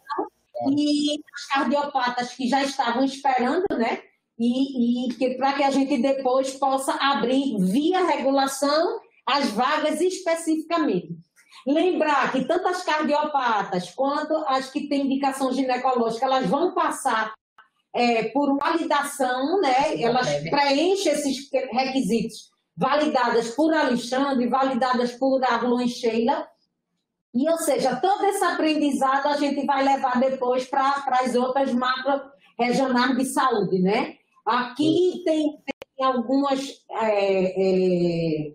S1: e as cardiopatas que já estavam esperando, né? E, e que, para que a gente depois possa abrir, via regulação, as vagas especificamente. Lembrar que tanto as cardiopatas quanto as que têm indicação ginecológica, elas vão passar é, por validação, né? Elas preenchem esses requisitos validadas por Alexandre, validadas por Arlon e Sheila. E, ou seja, todo esse aprendizado a gente vai levar depois para as outras macro-regionais de saúde, né? Aqui tem, tem algumas é, é,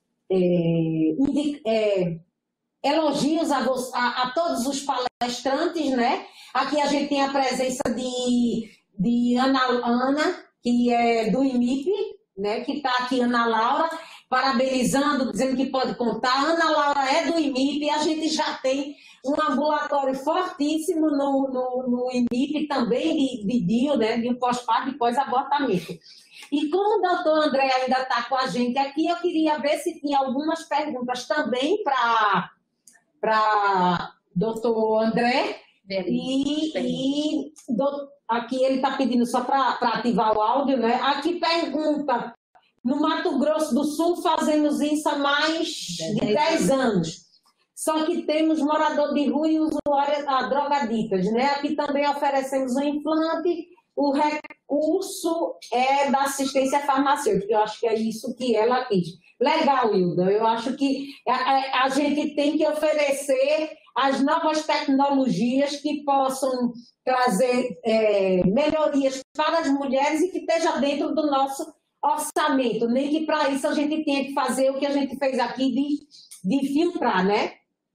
S1: é, é, elogios a, a, a todos os palestrantes, né? Aqui a gente tem a presença de, de Ana, Ana, que é do I M I P, né? Que está aqui, Ana Laura, parabenizando, dizendo que pode contar. Ana Laura é do I M I P e a gente já tem um ambulatório fortíssimo no, no, no I M I P também de, de D I U, né, de um pós-parto e pós-abortamento. E como o doutor André ainda está com a gente aqui, eu queria ver se tinha algumas perguntas também para para doutor André. E, e do, aqui ele está pedindo só para ativar o áudio, né? Aqui pergunta: no Mato Grosso do Sul fazemos isso há mais de dez anos. Só que temos morador de rua e usuários drogaditas, né? Aqui também oferecemos um implante. O recurso é da assistência farmacêutica. Eu acho que é isso que ela quis. Legal, Hilda. Eu acho que a, a gente tem que oferecer as novas tecnologias que possam trazer é, melhorias para as mulheres e que esteja dentro do nosso orçamento. Nem que para isso a gente tenha que fazer o que a gente fez aqui de, de filtrar, né?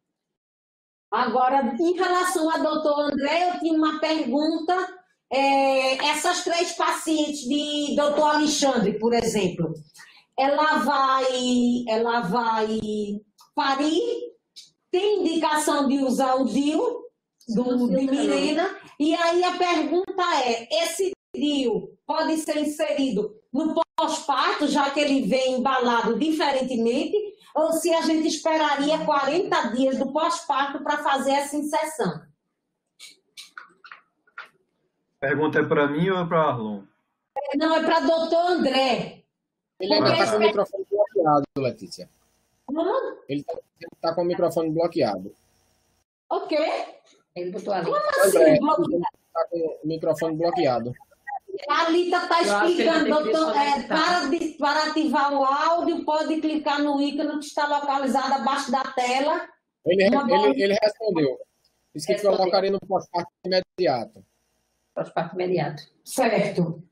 S1: Agora, em relação ao doutor André, eu tinha uma pergunta. É, essas três pacientes de doutor Alexandre, por exemplo, ela vai, ela vai parir, tem indicação de usar o D I U do, de Mirena, e aí a pergunta é, esse D I U pode ser inserido no pós-parto, já que ele vem embalado diferentemente, ou se a gente esperaria quarenta dias do pós-parto para fazer essa inserção?
S8: Pergunta é para mim ou é para Arlon?
S1: Não, é para doutor André.
S9: Ele ainda está com o microfone bloqueado, Letícia.
S1: Como?
S9: Ele está tá com o microfone bloqueado.
S1: O quê?
S2: Ele botou ali.
S1: Como assim?
S9: André, ele está com o microfone bloqueado.
S1: A Alita está explicando, doutor, é, para, de, para ativar o áudio, pode clicar no ícone que está localizado abaixo da tela.
S9: Ele, ele, ele respondeu. Disse que colocaria no pós-parto imediato.
S2: Pós-parto imediato.
S1: Certo.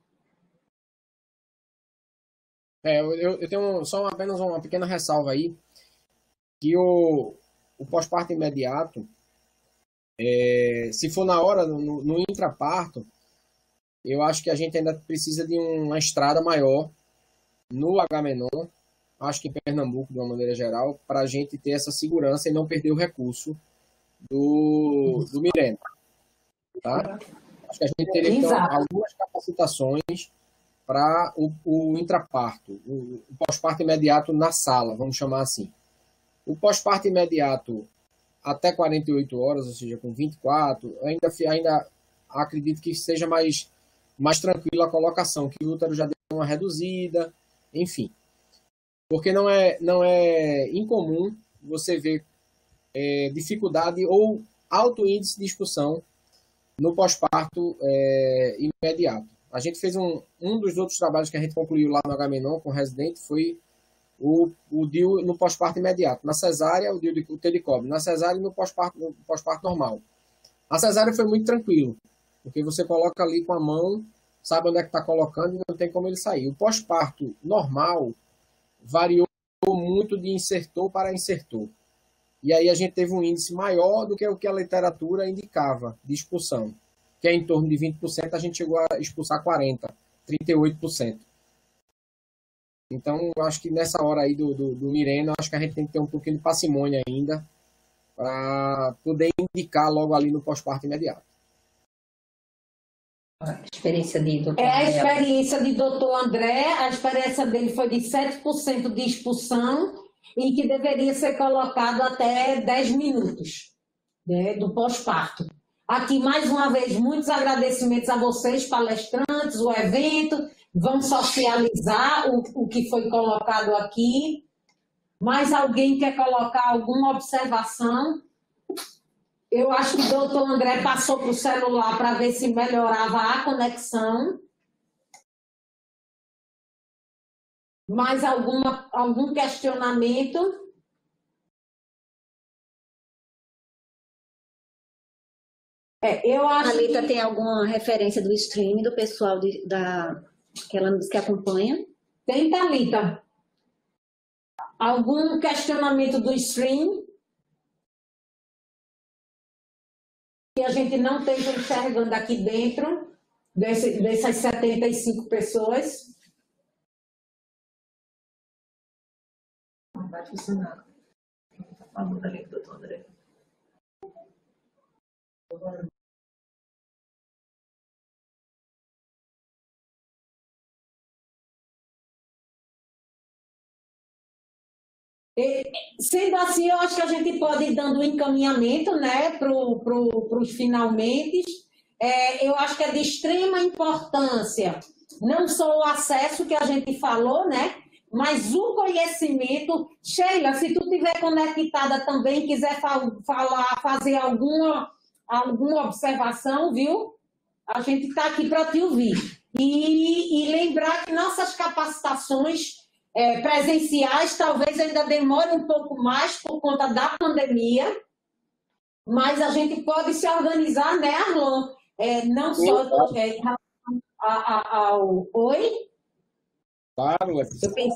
S9: É, eu, eu tenho só apenas uma pequena ressalva aí, que o, o pós-parto imediato, É, se for na hora, no, no intraparto, eu acho que a gente ainda precisa de uma estrada maior no Agamenon, acho que em Pernambuco, de uma maneira geral, para a gente ter essa segurança e não perder o recurso do, do Mirena. Tá? Acho que a gente teria então, algumas capacitações para o, o intraparto, o, o pós-parto imediato na sala, vamos chamar assim. O pós-parto imediato até quarenta e oito horas, ou seja, com vinte e quatro, ainda, ainda acredito que seja mais, mais tranquilo a colocação, que o útero já deu uma reduzida, enfim. Porque não é, não é incomum você ver é, dificuldade ou alto índice de expulsão no pós-parto é, imediato. A gente fez um, um dos outros trabalhos que a gente concluiu lá no Agamenon com o residente, foi o, o D I U no pós-parto imediato. Na cesárea, o D I U de, o T de cobre. Na cesárea e no pós-parto no pós-parto normal. A cesárea foi muito tranquilo, porque você coloca ali com a mão, sabe onde é que está colocando e não tem como ele sair. O pós-parto normal variou muito de insertor para insertor. E aí a gente teve um índice maior do que o que a literatura indicava de expulsão, que é em torno de vinte por cento, a gente chegou a expulsar quarenta por cento, trinta e oito por cento. Então, eu acho que nessa hora aí do, do, do Mirena, acho que a gente tem que ter um pouquinho de parcimônia ainda para poder indicar logo ali no pós-parto imediato.
S2: A experiência de doutor
S1: É a experiência de doutor André, a experiência dele foi de sete por cento de expulsão e que deveria ser colocado até dez minutos, né, do pós-parto. Aqui, mais uma vez, muitos agradecimentos a vocês, palestrantes, o evento. Vamos socializar o, o que foi colocado aqui. Mais alguém quer colocar alguma observação? Eu acho que o doutor André passou para o celular para ver se melhorava a conexão. Mais alguma, algum questionamento? É, eu acho
S7: a Lita
S1: que...
S7: tem alguma referência do stream do pessoal de, da, que ela nos que acompanha?
S1: Tem, Thalita. Algum questionamento do stream? Que a gente não esteja enxergando aqui dentro desse, dessas setenta e cinco pessoas?
S10: Não vai funcionar. Está falando ali, doutor André.
S1: E, sendo assim, eu acho que a gente pode ir dando um encaminhamento, né, para pro, os finalmente. É, eu acho que é de extrema importância, não só o acesso que a gente falou, né, mas o conhecimento. Sheila, se tu estiver conectada também, quiser falar, fazer alguma, alguma observação, viu? A gente está aqui para te ouvir. E, e lembrar que nossas capacitações é, presenciais talvez ainda demorem um pouco mais por conta da pandemia, mas a gente pode se organizar, né, Arlon? É, não só é, a, a, ao... Oi?
S9: Claro, é.
S1: Eu pensei...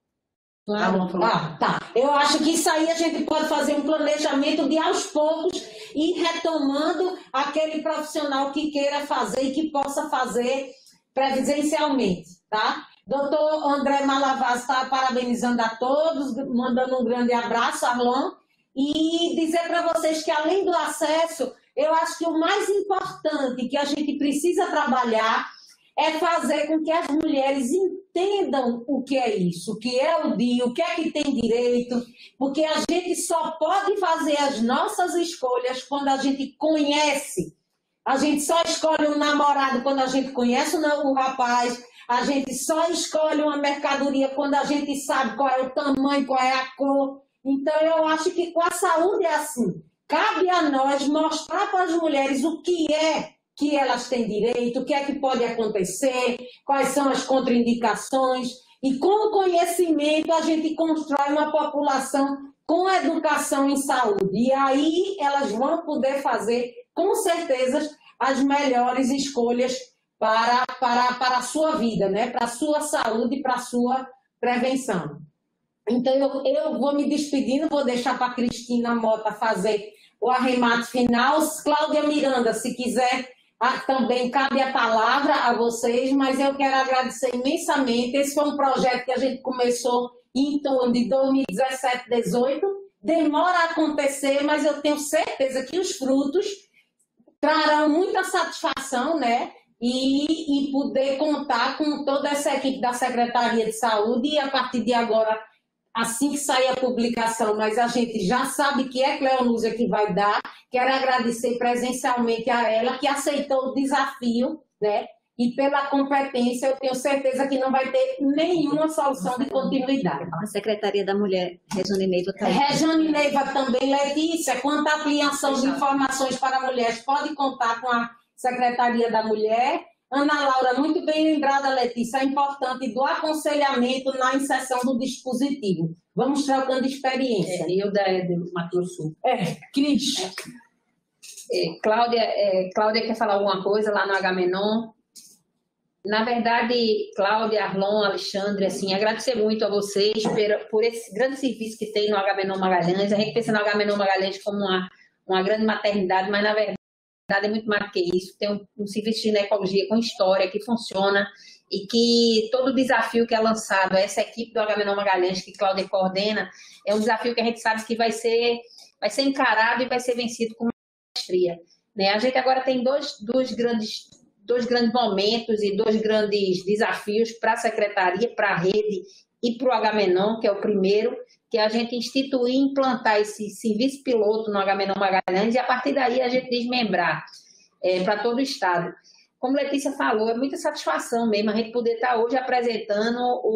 S1: Claro. Ah, tá. Eu acho que isso aí a gente pode fazer um planejamento de aos poucos ir retomando aquele profissional que queira fazer e que possa fazer presencialmente, tá? Doutor André Malavaz está parabenizando a todos, mandando um grande abraço, Arlon, e dizer para vocês que além do acesso, eu acho que o mais importante que a gente precisa trabalhar é fazer com que as mulheres entendam o que é isso, o que é o D I U, o que é que tem direito, porque a gente só pode fazer as nossas escolhas quando a gente conhece. A gente só escolhe um namorado quando a gente conhece o rapaz, a gente só escolhe uma mercadoria quando a gente sabe qual é o tamanho, qual é a cor. Então, eu acho que com a saúde é assim. Cabe a nós mostrar para as mulheres o que é que elas têm direito, o que é que pode acontecer, quais são as contraindicações. E com o conhecimento a gente constrói uma população com educação em saúde. E aí elas vão poder fazer, com certeza, as melhores escolhas para, para, para a sua vida, né? Para a sua saúde e para a sua prevenção. Então, eu, eu vou me despedindo, vou deixar para a Cristina Mota fazer o arremate final. Cláudia Miranda, se quiser, também cabe a palavra a vocês, mas eu quero agradecer imensamente. Esse foi um projeto que a gente começou em torno de dois mil e dezessete, dois mil e dezoito. Demora a acontecer, mas eu tenho certeza que os frutos trarão muita satisfação, né? E, e poder contar com toda essa equipe da Secretaria de Saúde e a partir de agora, assim que sair a publicação, mas a gente já sabe que é Cleonúzia que vai dar. Quero agradecer presencialmente a ela, que aceitou o desafio, né? E pela competência, eu tenho certeza que não vai ter nenhuma solução de continuidade.
S7: A Secretaria da Mulher, Rejane Neiva também.
S1: Rejane Neiva também, Letícia, quanto à ampliação de informações para mulheres, pode contar com a Secretaria da Mulher. Ana Laura, muito bem lembrada, Letícia, é importante do aconselhamento na inserção do dispositivo. Vamos trocando experiência.
S2: É, eu da do Mato Grosso Sul.
S1: É, Cris.
S2: É, é, Cláudia, é, Cláudia quer falar alguma coisa lá no Agamenon? Na verdade, Cláudia, Arlon, Alexandre, assim, agradecer muito a vocês por, por esse grande serviço que tem no Agamenon Magalhães. A gente pensa no Agamenon Magalhães como uma, uma grande maternidade, mas na verdade é muito mais do que isso. Tem um, um serviço de ginecologia com história que funciona e que todo desafio que é lançado, essa equipe do Agamenon Magalhães que Cláudia coordena, é um desafio que a gente sabe que vai ser, vai ser encarado e vai ser vencido com maestria, né? A gente agora tem dois, dois grandes dois grandes momentos e dois grandes desafios para a Secretaria, para a rede e para o Agamenon, que é o primeiro, que é a gente instituir e implantar esse serviço piloto no Agamenon Magalhães e a partir daí a gente desmembrar é, para todo o Estado. Como Letícia falou, é muita satisfação mesmo a gente poder estar hoje apresentando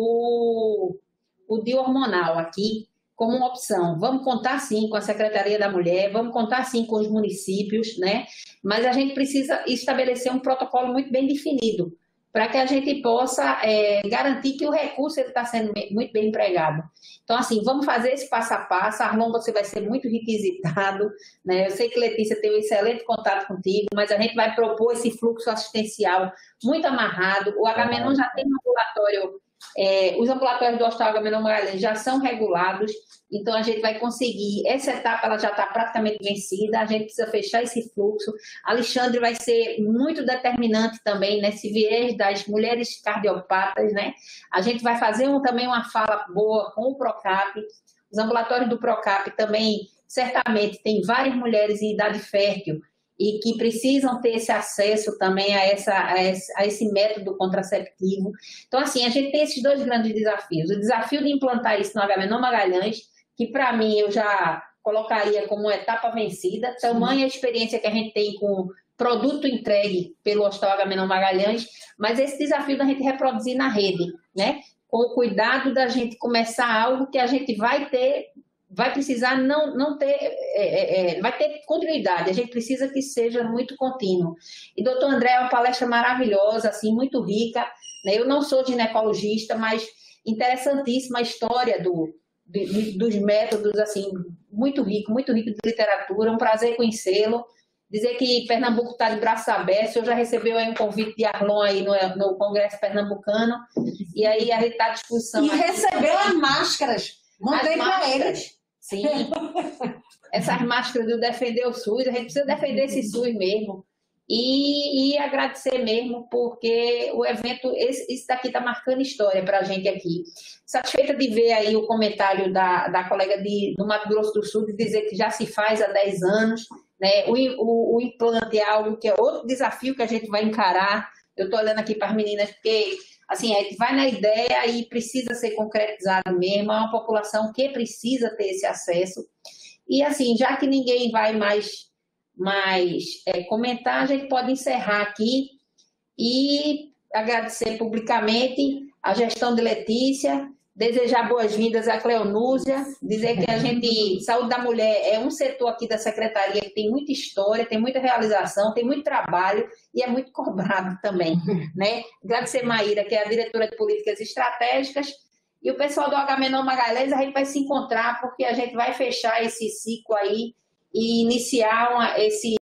S2: o, o D I U hormonal aqui como uma opção. Vamos contar sim com a Secretaria da Mulher, vamos contar sim com os municípios, né? Mas a gente precisa estabelecer um protocolo muito bem definido para que a gente possa é, garantir que o recurso está sendo muito bem empregado. Então, assim, vamos fazer esse passo a passo. Arlon, você vai ser muito requisitado, né? Eu sei que Letícia tem um excelente contato contigo, mas a gente vai propor esse fluxo assistencial muito amarrado. O Agamenon já tem um ambulatório. É, os ambulatórios do Hospital Agamenon Magalhães já são regulados, então a gente vai conseguir, essa etapa ela já está praticamente vencida, a gente precisa fechar esse fluxo. Alexandre vai ser muito determinante também nesse viés das mulheres cardiopatas, né? A gente vai fazer um, também uma fala boa com o Procap, os ambulatórios do Procap também, certamente, tem várias mulheres em idade fértil e que precisam ter esse acesso também a, essa, a, esse, a esse método contraceptivo. Então, assim, a gente tem esses dois grandes desafios. O desafio de implantar isso no Agamenon Magalhães, que para mim eu já colocaria como uma etapa vencida, tamanha a experiência que a gente tem com produto entregue pelo Hospital Agamenon Magalhães, mas esse desafio da gente reproduzir na rede, né? Com o cuidado da gente começar algo que a gente vai ter... vai precisar não, não ter, é, é, vai ter continuidade, a gente precisa que seja muito contínuo. E doutor André, é uma palestra maravilhosa, assim, muito rica, né? Eu não sou ginecologista, mas interessantíssima a história do, de, dos métodos, assim, muito rico, muito rico de literatura, um prazer conhecê-lo. Dizer que Pernambuco está de braços abertos, eu já recebeu aí um convite de Arlon aí no, no Congresso Pernambucano, e aí a gente está à disposição.
S1: E recebeu as máscaras, mandei para eles.
S2: Sim, essas máscaras do defender o SUS, a gente precisa defender esse SUS mesmo e, e agradecer mesmo, porque o evento, esse, esse daqui está marcando história para a gente aqui. Satisfeita de ver aí o comentário da, da colega de, do Mato Grosso do Sul, de dizer que já se faz há dez anos, né? o, o, o implante é algo que é outro desafio que a gente vai encarar. Eu estou olhando aqui para as meninas, porque... assim, a gente vai na ideia e precisa ser concretizado mesmo, é uma população que precisa ter esse acesso. E assim, já que ninguém vai mais, mais é, comentar, a gente pode encerrar aqui e agradecer publicamente a gestão de Letícia, desejar boas-vindas à Cleonúzia, dizer que a gente, saúde da mulher é um setor aqui da Secretaria que tem muita história, tem muita realização, tem muito trabalho e é muito cobrado também, né? Agradecer Maíra, que é a diretora de políticas estratégicas, e o pessoal do Agamenon Magalhães, a gente vai se encontrar porque a gente vai fechar esse ciclo aí e iniciar uma, esse